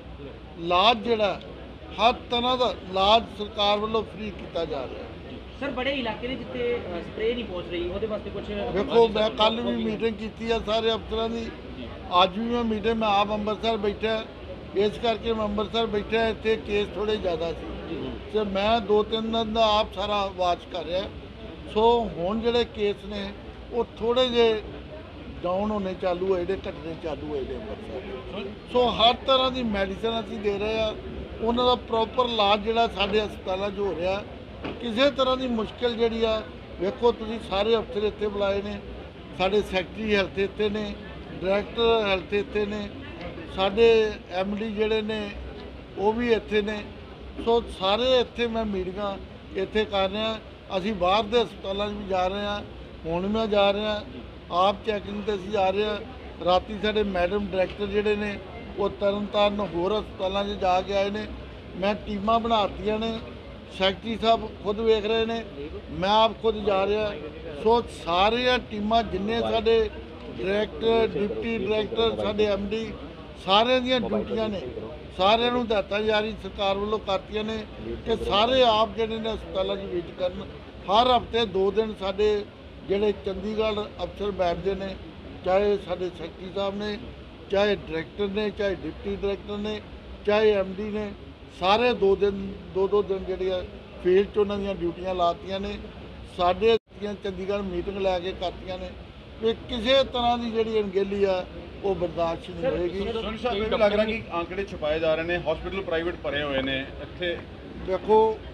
Speaker 12: ਇਲਾਜ ਜਿਹੜਾ ਹਰ ਤਰ੍ਹਾਂ ਦਾ ਇਲਾਜ ਸਰਕਾਰ ਵੱਲੋਂ ਫ੍ਰੀ ਕੀਤਾ ਜਾ ਰਿਹਾ।
Speaker 13: ਸਰ ਬੜੇ ਇਲਾਕੇ ਨੇ ਜਿੱਥੇ ਸਪਰੇਅ ਨਹੀਂ ਪਹੁੰਚ ਰਹੀ, ਉਹਦੇ ਵਾਸਤੇ ਕੁਝ
Speaker 12: ਦੇਖੋ, ਮੈਂ ਕੱਲ ਵੀ ਮੀਟਿੰਗ ਕੀਤੀ ਆ ਸਾਰੇ ਅਫਸਰਾਂ ਦੀ, ਅੱਜ ਵੀ ਮੈਂ ਮੀਟਿੰਗ ਮੈਂ ਆਪ ਅੰਮ੍ਰਿਤਸਰ ਬੈਠਾ, ਇਸ ਕਰਕੇ ਮੈਂ ਅੰਮ੍ਰਿਤਸਰ ਬੈਠਾ, ਇੱਥੇ ਕੇਸ ਥੋੜ੍ਹੇ ਜ਼ਿਆਦਾ ਸੀ ਤੇ ਮੈਂ ਦੋ ਤਿੰਨ ਦਿਨ ਦਾ ਆਪ ਸਾਰਾ ਵਾਚ ਕਰ ਰਿਹਾ। ਸੋ ਹੁਣ ਜਿਹੜੇ ਕੇਸ ਨੇ ਉਹ ਥੋੜ੍ਹੇ ਜਿਹੇ ਡਾਊਨ ਹੋਣੇ ਚਾਲੂ ਹੋਏ ਨੇ, ਘਟਣੇ ਚਾਲੂ ਹੋਏ ਨੇ ਅੰਮ੍ਰਿਤਸਰ। ਸੋ ਹਰ ਤਰ੍ਹਾਂ ਦੀ ਮੈਡੀਸਨ ਅਸੀਂ ਦੇ ਰਹੇ ਆ, ਉਹਨਾਂ ਦਾ ਪ੍ਰੋਪਰ ਇਲਾਜ ਜਿਹੜਾ ਸਾਡੇ ਹਸਪਤਾਲਾਂ 'ਚ ਹੋ ਰਿਹਾ। ਕਿਸੇ ਤਰ੍ਹਾਂ ਦੀ ਮੁਸ਼ਕਿਲ ਜਿਹੜੀ ਆ, ਵੇਖੋ ਤੁਸੀਂ ਸਾਰੇ ਅਫਸਰ ਇੱਥੇ ਬੁਲਾਏ ਨੇ, ਸਾਡੇ ਸੈਕਟਰੀ ਹੈਲਥ ਇੱਥੇ ਨੇ, ਡਾਇਰੈਕਟਰ ਹੈਲਥ ਇੱਥੇ ਨੇ, ਸਾਡੇ ਐਮ ਡੀ ਜਿਹੜੇ ਨੇ ਉਹ ਵੀ ਇੱਥੇ ਨੇ। ਸੋ ਸਾਰੇ ਇੱਥੇ ਮੈਂ ਮੀਟਿੰਗਾਂ ਇੱਥੇ ਕਰ ਰਿਹਾ। ਅਸੀਂ ਬਾਹਰ ਦੇ ਹਸਪਤਾਲਾਂ 'ਚ ਵੀ ਜਾ ਰਹੇ ਹਾਂ, ਹੁਣ ਮੈਂ ਜਾ ਰਿਹਾ, ਆਪ ਚੈਕਿੰਗ 'ਤੇ ਅਸੀਂ ਜਾ ਰਹੇ ਹਾਂ। ਰਾਤੀ ਸਾਡੇ ਮੈਡਮ ਡਾਇਰੈਕਟਰ ਜਿਹੜੇ ਨੇ ਉਹ ਤਰਨ ਤਾਰਨ ਹੋਰ ਹਸਪਤਾਲਾਂ 'ਚ ਜਾ ਕੇ ਆਏ ਨੇ। ਮੈਂ ਟੀਮਾਂ ਬਣਾਤੀਆਂ ਨੇ, ਸੈਕਟਰੀ ਸਾਹਿਬ ਖੁਦ ਵੇਖ ਰਹੇ ਨੇ, ਮੈਂ ਆਪ ਖੁਦ ਜਾ ਰਿਹਾ। ਸੋ ਸਾਰੀਆਂ ਟੀਮਾਂ ਜਿੰਨੇ ਸਾਡੇ ਡਾਇਰੈਕਟਰ, ਡਿਪਟੀ ਡਾਇਰੈਕਟਰ, ਸਾਡੇ ਐਮ ਡੀ, ਸਾਰਿਆਂ ਦੀਆਂ ਡਿਊਟੀਆਂ ਨੇ, ਸਾਰਿਆਂ ਨੂੰ ਹਦਾਇਤਾਂ ਜਾਰੀ ਸਰਕਾਰ ਵੱਲੋਂ ਕਰਤੀਆਂ ਨੇ ਕਿ ਸਾਰੇ ਆਪ ਜਿਹੜੇ ਨੇ ਹਸਪਤਾਲਾਂ 'ਚ ਵਿਜ਼ਿਟ ਕਰਨ। ਹਰ ਹਫ਼ਤੇ ਦੋ ਦਿਨ ਸਾਡੇ ਜਿਹੜੇ ਚੰਡੀਗੜ੍ਹ ਅਫਸਰ ਬੈਠਦੇ ਨੇ, ਚਾਹੇ ਸਾਡੇ ਸੈਕਟਰੀ ਸਾਹਿਬ ਨੇ, ਚਾਹੇ ਡਾਇਰੈਕਟਰ ਨੇ, ਚਾਹੇ ਡਿਪਟੀ ਡਾਇਰੈਕਟਰ ਨੇ, ਚਾਹੇ ਐਮ ਡੀ ਨੇ, ਸਾਰੇ ਦੋ ਦਿਨ ਦੋ ਦੋ ਦਿਨ ਜਿਹੜੀਆਂ ਫੀਲਡ 'ਚ ਉਹਨਾਂ ਦੀਆਂ ਡਿਊਟੀਆਂ ਲਾਤੀਆਂ ਨੇ। ਸਾਡੇ ਚੰਡੀਗੜ੍ਹ ਮੀਟਿੰਗ ਲੈ ਕੇ ਕਰਤੀਆਂ ਨੇ ਕਿ ਕਿਸੇ ਤਰ੍ਹਾਂ ਦੀ ਜਿਹੜੀ ਅਣਗਹਿਲੀ ਆ ਉਹ ਬਰਦਾਸ਼ਤ ਨਹੀਂ ਹੋਏਗੀ।
Speaker 14: ਲੱਗ ਰਿਹਾ ਕਿ ਆંકੜੇ ਛੁਪਾਏ ਜਾ ਰਹੇ ਨੇ, ਹਸਪੀਟਲ ਪ੍ਰਾਈਵੇਟ ਭਰੇ ਹੋਏ ਨੇ ਇੱਥੇ।
Speaker 12: ਦੇਖੋ,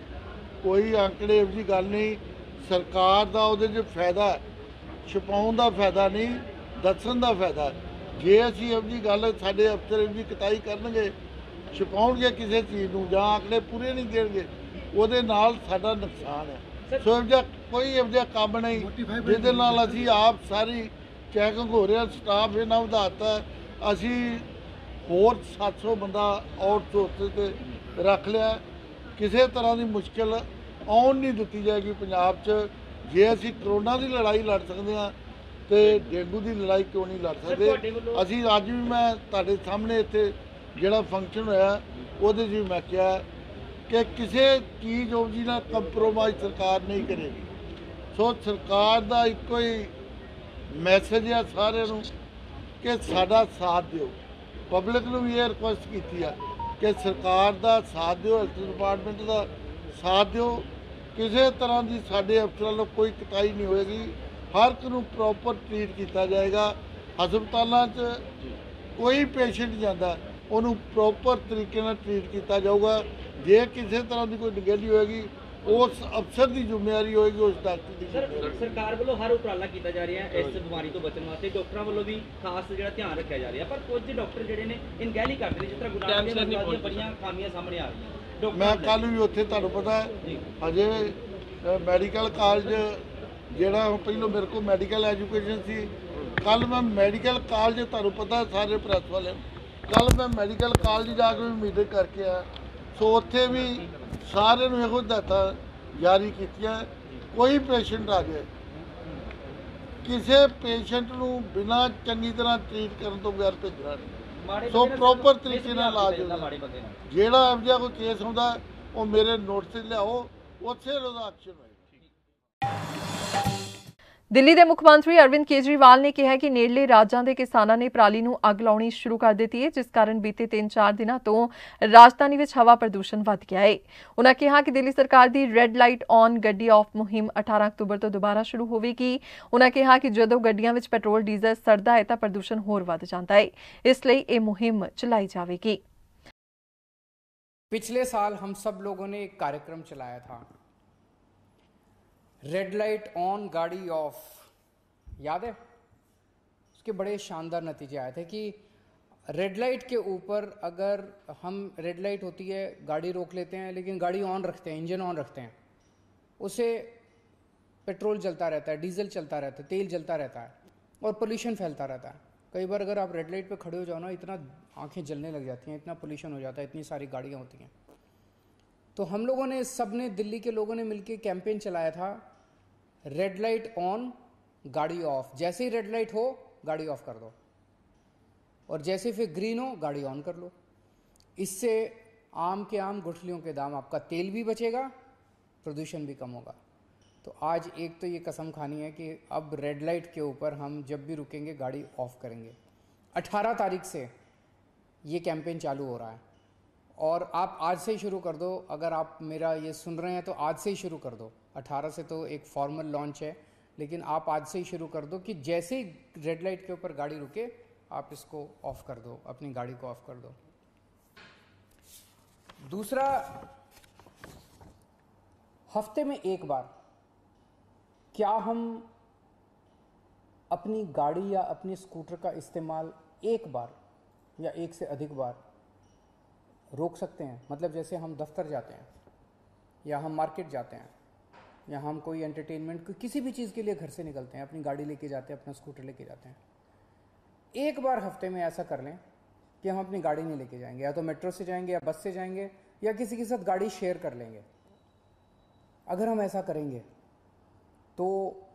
Speaker 12: ਕੋਈ ਆંકੜੇ ਇਹੋ ਜਿਹੀ ਗੱਲ ਨਹੀਂ, ਸਰਕਾਰ ਦਾ ਉਹਦੇ 'ਚ ਫਾਇਦਾ, ਛੁਪਾਉਣ ਦਾ ਫਾਇਦਾ ਨਹੀਂ, ਦੱਸਣ ਦਾ ਫਾਇਦਾ। ਜੇ ਅਸੀਂ ਇਹੋ ਜਿਹੀ ਗੱਲ, ਸਾਡੇ ਅਫਸਰ ਇਹੋ ਜਿਹੀ ਕਤਾਈ ਕਰਨਗੇ, ਛੁਪਾਉਣਗੇ ਕਿਸੇ ਚੀਜ਼ ਨੂੰ ਜਾਂ ਆંકੜੇ ਪੂਰੇ ਨਹੀਂ ਦੇਣਗੇ, ਉਹਦੇ ਨਾਲ ਸਾਡਾ ਨੁਕਸਾਨ ਹੈ। ਸੋ ਇਹੋ ਜਿਹਾ ਕੋਈ ਇਹੋ ਜਿਹਾ ਕੰਮ ਨਹੀਂ ਜਿਹਦੇ ਨਾਲ ਅਸੀਂ ਆਪ ਸਾਰੀ ਚੈਕਿੰਗ ਹੋ ਰਿਹਾ, ਸਟਾਫ ਇਹਨਾਂ ਵਧਾਤਾ। ਅਸੀਂ ਹੋਰ ਸੱਤ ਸੌ ਬੰਦਾ ਆਊਟਸੋਰਸ ਤੇ ਰੱਖ ਲਿਆ। ਕਿਸੇ ਤਰ੍ਹਾਂ ਦੀ ਮੁਸ਼ਕਿਲ ਆਉਣ ਨਹੀਂ ਦਿੱਤੀ ਜਾਏਗੀ ਪੰਜਾਬ 'ਚ। ਜੇ ਅਸੀਂ ਕਰੋਨਾ ਦੀ ਲੜਾਈ ਲੜ ਸਕਦੇ ਹਾਂ ਤੇ ਡੇਂਗੂ ਦੀ ਲੜਾਈ ਕਿਉਂ ਨਹੀਂ ਲੜ ਸਕਦੇ। ਅਸੀਂ ਅੱਜ ਵੀ ਮੈਂ ਤੁਹਾਡੇ ਸਾਹਮਣੇ ਇੱਥੇ ਜਿਹੜਾ ਫੰਕਸ਼ਨ ਹੋਇਆ ਉਹਦੇ 'ਚ ਵੀ ਮੈਂ ਕਿਹਾ ਕਿ ਕਿਸੇ ਚੀਜ਼ ਉਹ ਜੀ ਨਾਲ ਕੰਪਰੋਮਾਈਜ਼ ਸਰਕਾਰ ਨਹੀਂ ਕਰੇਗੀ। ਸੋ ਸਰਕਾਰ ਦਾ ਇੱਕੋ ਹੀ ਮੈਸੇਜ ਆ ਸਾਰਿਆਂ ਨੂੰ ਕਿ ਸਾਡਾ ਸਾਥ ਦਿਓ। ਪਬਲਿਕ ਨੂੰ ਵੀ ਇਹ ਰਿਕੁਐਸਟ ਕੀਤੀ ਆ ਕਿ ਸਰਕਾਰ ਦਾ ਸਾਥ ਦਿਓ, ਹੈਲਥ ਡਿਪਾਰਟਮੈਂਟ ਦਾ ਸਾਥ ਦਿਓ। ਕਿਸੇ ਤਰ੍ਹਾਂ ਦੀ ਸਾਡੇ ਅਫਸਰਾਂ ਵੱਲੋਂ ਕੋਈ ਕਤਾਈ ਨਹੀਂ ਹੋਏਗੀ, ਹਰ ਇੱਕ ਨੂੰ ਪ੍ਰੋਪਰ ਟਰੀਟ ਕੀਤਾ ਜਾਏਗਾ। ਹਸਪਤਾਲਾਂ 'ਚ ਕੋਈ ਪੇਸ਼ੈਂਟ ਜਾਂਦਾ ਉਹਨੂੰ ਪ੍ਰੋਪਰ ਤਰੀਕੇ ਨਾਲ ਟਰੀਟ ਕੀਤਾ ਜਾਊਗਾ। ਜੇ ਕਿਸੇ ਤਰ੍ਹਾਂ ਦੀ ਕੋਈ ਨਿਗਹਿਲੀ ਹੋਏਗੀ ਉਸ ਅਫਸਰ ਦੀ ਜ਼ਿੰਮੇਵਾਰੀ ਹੋਏਗੀ, ਉਸ ਡਾਕਟਰ ਦੀ ਜ਼ਿੰਮੇਵਾਰੀ।
Speaker 13: ਸਰਕਾਰ ਵੱਲੋਂ ਹਰ ਉਪਰਾਲਾ ਕੀਤਾ ਜਾ ਰਿਹਾ ਹੈ ਇਸ ਬਿਮਾਰੀ ਤੋਂ ਬਚਣ ਵਾਸਤੇ, ਡਾਕਟਰਾਂ ਵੱਲੋਂ ਵੀ ਖਾਸ ਜਿਹੜਾ ਧਿਆਨ ਰੱਖਿਆ ਜਾ ਰਿਹਾ, ਪਰ ਕੁਝ ਡਾਕਟਰ ਜਿਹੜੇ ਨੇ ਅਣਗਹਿਲੀ ਕਰਦੇ ਨੇ, ਜਿਸ ਤਰ੍ਹਾਂ ਗੁਰਦਾਸ ਦੀਆਂ ਬੜੀਆਂ ਖਾਮੀਆਂ ਸਾਹਮਣੇ ਆ ਰਹੀਆਂ।
Speaker 12: ਮੈਂ ਕੱਲ੍ਹ ਵੀ ਉੱਥੇ ਤੁਹਾਨੂੰ ਪਤਾ ਅਜੇ ਮੈਡੀਕਲ ਕਾਲਜ ਜਿਹੜਾ ਪਹਿਲਾਂ ਮੇਰੇ ਕੋਲ ਮੈਡੀਕਲ ਐਜੂਕੇਸ਼ਨ ਸੀ, ਕੱਲ੍ਹ ਮੈਂ ਮੈਡੀਕਲ ਕਾਲਜ ਤੁਹਾਨੂੰ ਪਤਾ ਸਾਰੇ ਪ੍ਰੈਸ ਵਾਲੇ, ਕੱਲ੍ਹ ਮੈਂ ਮੈਡੀਕਲ ਕਾਲਜ ਜਾ ਕੇ ਵੀ ਮੀਟਿੰਗ ਕਰਕੇ ਆਇਆ। ਸੋ ਉੱਥੇ ਵੀ ਸਾਰਿਆਂ ਨੂੰ ਇਹੋ ਹਦਾਇਤਾਂ ਜਾਰੀ ਕੀਤੀਆਂ, ਕੋਈ ਪੇਸ਼ੈਂਟ ਆ ਜਾਏ ਕਿਸੇ ਪੇਸ਼ੈਂਟ ਨੂੰ ਬਿਨਾਂ ਚੰਗੀ ਤਰ੍ਹਾਂ ਟ੍ਰੀਟ ਕਰਨ ਤੋਂ ਬਗੈਰ ਭੇਜਣਾ ਨਹੀਂ। ਸੋ ਪ੍ਰੋਪਰ ਤਰੀਕੇ ਨਾਲ ਇਲਾਜ ਹੋਣਾ। ਜਿਹੜਾ ਇਹੋ ਜਿਹਾ ਕੋਈ ਕੇਸ ਹੁੰਦਾ ਉਹ ਮੇਰੇ ਨੋਟਿਸ 'ਤੇ ਲਿਆਓ, ਉੱਥੇ ਉਹਦਾ ਐਕਸ਼ਨ ਹੋਏਗਾ।
Speaker 1: ਦਿੱਲੀ ਦੇ ਮੁੱਖ ਮੰਤਰੀ ਅਰਵਿੰਦ ਕੇਜਰੀਵਾਲ ਨੇ ਕਿਹਾ ਕਿ ਨੇੜਲੇ ਰਾਜਾਂ ਦੇ ਕਿਸਾਨਾਂ ਨੇ ਪਰਾਲੀ ਨੂੰ ਅੱਗ ਲਾਉਣੀ ਸ਼ੁਰੂ ਕਰ ਦਿੱਤੀ ਹੈ, ਜਿਸ ਕਾਰਨ ਬੀਤੇ ਤਿੰਨ ਚਾਰ ਦਿਨਾਂ ਤੋਂ ਰਾਜਧਾਨੀ ਵਿੱਚ ਹਵਾ ਪ੍ਰਦੂਸ਼ਣ ਵੱਧ ਗਿਆ ਹੈ। ਉਨ੍ਹਾਂ ਕਿਹਾ ਕਿ ਦਿੱਲੀ ਸਰਕਾਰ ਦੀ ਰੈੱਡ ਲਾਈਟ ਔਨ ਗੱਡੀ ਆਫ ਮੁਹਿੰਮ ਅਠਾਰਾਂ ਅਕਤੂਬਰ ਤੋਂ ਦੁਬਾਰਾ ਸ਼ੁਰੂ ਹੋਵੇਗੀ। ਉਨ੍ਹਾਂ ਕਿਹਾ ਕਿ ਜਦੋਂ ਗੱਡੀਆਂ ਵਿੱਚ ਪੈਟਰੋਲ ਡੀਜ਼ਲ ਸੜਦਾ ਹੈ ਤਾਂ ਪ੍ਰਦੂਸ਼ਣ ਹੋਰ ਵੱਧ ਜਾਂਦਾ ਹੈ, ਇਸ ਲਈ ਇਹ ਮੁਹਿੰਮ ਚਲਾਈ ਜਾਵੇਗੀ।
Speaker 7: पिछले साल हम सब लोगों ने एक कार्यक्रम चलाया था, रेड लाइट ऑन गाड़ी ऑफ, याद है? उसके बड़े शानदार नतीजे आए थे कि रेड लाइट के ऊपर अगर हम, रेड लाइट होती है गाड़ी रोक लेते हैं लेकिन गाड़ी ऑन रखते हैं, इंजन ऑन रखते हैं, उससे पेट्रोल जलता रहता है, डीजल चलता रहता है, तेल जलता रहता है और पोल्यूशन फैलता रहता है। कई बार अगर आप रेड लाइट पे खड़े हो जाओ ना, इतना आंखें जलने लग जाती हैं, इतना पोल्यूशन हो जाता है, इतनी सारी गाड़ियाँ होती हैं। तो हम लोगों ने, सब ने, दिल्ली के लोगों ने मिलकर कैंपेन चलाया था, रेड लाइट ऑन गाड़ी ऑफ। जैसे ही रेड लाइट हो गाड़ी ऑफ कर दो और जैसे फिर ग्रीन हो गाड़ी ऑन कर लो। इससे आम के आम गुठलियों के दाम, आपका तेल भी बचेगा, प्रदूषण भी कम होगा। तो आज एक तो ये कसम खानी है कि अब रेड लाइट के ऊपर हम जब भी रुकेंगे गाड़ी ऑफ करेंगे। अठारह तारीख से ये कैंपेन चालू हो रहा है और आप आज से ही शुरू कर दो। अगर आप मेरा ये सुन रहे हैं तो आज से ही शुरू कर दो। अठारह से तो एक फॉर्मल लॉन्च है, लेकिन आप आज से ही शुरू कर दो कि जैसे ही रेड लाइट के ऊपर गाड़ी रुके आप इसको ऑफ कर दो, अपनी गाड़ी को ऑफ कर दो। दूसरा, हफ्ते में एक बार क्या हम अपनी गाड़ी या अपनी स्कूटर का इस्तेमाल एक बार या एक से अधिक बार रोक सकते हैं? मतलब जैसे हम दफ्तर जाते हैं या हम मार्केट जाते हैं या हम कोई एंटरटेनमेंट, किसी भी चीज़ के लिए घर से निकलते हैं, अपनी गाड़ी लेके जाते हैं, अपना स्कूटर लेके जाते हैं, एक बार हफ्ते में ऐसा कर लें कि हम अपनी गाड़ी नहीं लेके जाएंगे, या तो मेट्रो से जाएंगे या बस से जाएंगे या किसी के साथ गाड़ी शेयर कर लेंगे। अगर हम ऐसा करेंगे तो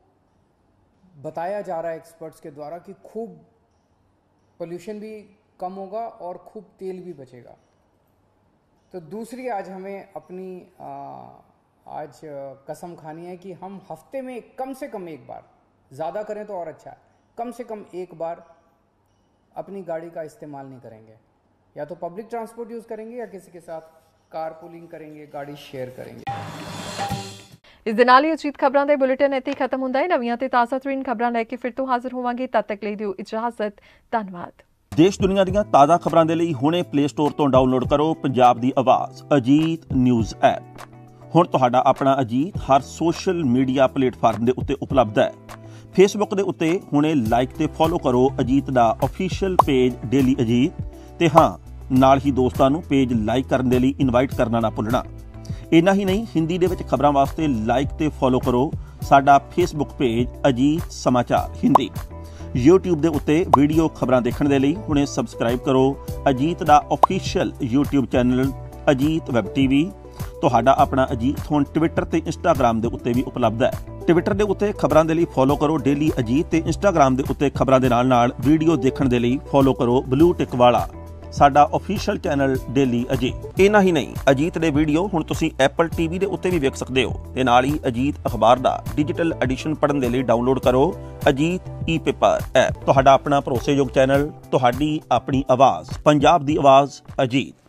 Speaker 7: बताया जा रहा है एक्सपर्ट्स के द्वारा कि खूब पोल्यूशन भी कम होगा और खूब तेल भी बचेगा। तो दूसरी आज हमें अपनी आ, आज कसम खानी है कि हम हफ्ते में कम से कम एक बार, ज़्यादा करें तो और अच्छा है, कम से कम एक बार अपनी गाड़ी का इस्तेमाल नहीं करेंगे। या तो पब्लिक ट्रांसपोर्ट यूज़ करेंगे या किसी के साथ कार पूलिंग करेंगे, गाड़ी शेयर करेंगे।
Speaker 1: ਇਸ ਦੇ ਨਾਲ ਹੀ ਅਜੀਤ ਖਬਰਾਂ ਦੇ ਬੁਲੇਟਿਨ ਇੱਥੇ ਖਤਮ ਹੁੰਦਾ ਹੈ। ਨਵੀਆਂ ਤੇ ਤਾਜ਼ਾ ਤਰੀਨ ਖਬਰਾਂ ਲੈ ਕੇ ਫਿਰ ਤੋਂ ਹਾਜ਼ਰ ਹੋਵਾਂਗੇ। ਤਦ ਤੱਕ ਲਈ ਦਿਓ ਇਜਾਜ਼ਤ। ਧੰਨਵਾਦ।
Speaker 15: ਦੇਸ਼ ਦੁਨੀਆ ਦੀਆਂ ਤਾਜ਼ਾ ਖਬਰਾਂ ਦੇ ਲਈ ਹੁਣੇ ਪਲੇ ਸਟੋਰ ਤੋਂ ਡਾਊਨਲੋਡ ਕਰੋ ਪੰਜਾਬ ਦੀ ਆਵਾਜ਼ ਅਜੀਤ ਨਿਊਜ਼ ਐਪ। ਹੁਣ ਤੁਹਾਡਾ ਆਪਣਾ ਅਜੀਤ ਹਰ ਸੋਸ਼ਲ ਮੀਡੀਆ ਪਲੇਟਫਾਰਮ ਦੇ ਉੱਤੇ ਉਪਲਬਧ ਹੈ। ਫੇਸਬੁੱਕ ਦੇ ਉੱਤੇ ਹੁਣੇ ਲਾਈਕ ਤੇ ਫੋਲੋ ਕਰੋ ਅਜੀਤ ਦਾ ਅਫੀਸ਼ੀਅਲ ਪੇਜ ਡੇਲੀ ਅਜੀਤ, ਤੇ ਹਾਂ ਨਾਲ ਹੀ ਦੋਸਤਾਂ ਨੂੰ ਪੇਜ ਲਾਈਕ ਕਰਨ ਦੇ ਲਈ ਇਨਵਾਈਟ ਕਰਨਾ ਨਾ ਭੁੱਲਣਾ। ਇੰਨਾ ਹੀ ਨਹੀਂ, ਹਿੰਦੀ ਦੇ ਵਿੱਚ ਖਬਰਾਂ ਵਾਸਤੇ ਲਾਈਕ ਤੇ ਫੋਲੋ ਕਰੋ ਸਾਡਾ ਫੇਸਬੁੱਕ ਪੇਜ ਅਜੀਤ ਸਮਾਚਾਰ ਹਿੰਦੀ। YouTube ਦੇ ਉੱਤੇ ਵੀਡੀਓ ਖਬਰਾਂ ਦੇਖਣ ਦੇ ਲਈ ਹੁਣੇ ਸਬਸਕ੍ਰਾਈਬ ਕਰੋ ਅਜੀਤ ਦਾ official YouTube channel Ajit web TV. ਤੁਹਾਡਾ ਆਪਣਾ ਅਜੀਤ ਹੁਣ ਟਵਿੱਟਰ ਤੇ ਇੰਸਟਾਗ੍ਰਾਮ ਦੇ ਉੱਤੇ ਵੀ ਉਪਲਬਧ ਹੈ। ਟਵਿੱਟਰ ਦੇ ਉੱਤੇ ਖਬਰਾਂ ਦੇ ਲਈ ਫੋਲੋ ਕਰੋ ਡੇਲੀ ਅਜੀਤ, ਤੇ ਇੰਸਟਾਗ੍ਰਾਮ ਦੇ ਉੱਤੇ ਖਬਰਾਂ ਦੇ ਨਾਲ ਨਾਲ ਵੀਡੀਓ ਦੇਖਣ ਦੇ ਲਈ ਫੋਲੋ ਕਰੋ ਬਲੂ ਟਿਕ ਵਾਲਾ ਸਾਡਾ ਅਫੀਸ਼ੀਅਲ ਚੈਨਲ ਡੇਲੀ ਅਜੀਤ। ਇੰਨਾ ਹੀ ਨਹੀਂ, ਅਜੀਤ ਦੇ ਵੀਡੀਓ ਹੁਣ ਤੁਸੀਂ ਐਪਲ ਟੀਵੀ ਦੇ ਉੱਤੇ ਵੀ ਵੇਖ ਸਕਦੇ ਹੋ, ਤੇ ਨਾਲ ਹੀ ਅਜੀਤ ਅਖਬਾਰ ਦਾ ਡਿਜੀਟਲ ਐਡੀਸ਼ਨ ਪੜ੍ਹਨ ਦੇ ਲਈ ਡਾਊਨਲੋਡ ਕਰੋ ਅਜੀਤ ਈ ਪੇਪਰ ਐਪ। ਤੁਹਾਡਾ ਆਪਣਾ ਭਰੋਸੇਯੋਗ ਚੈਨਲ, ਤੁਹਾਡੀ ਆਪਣੀ ਆਵਾਜ਼, ਪੰਜਾਬ ਦੀ ਆਵਾਜ਼ ਅਜੀਤ।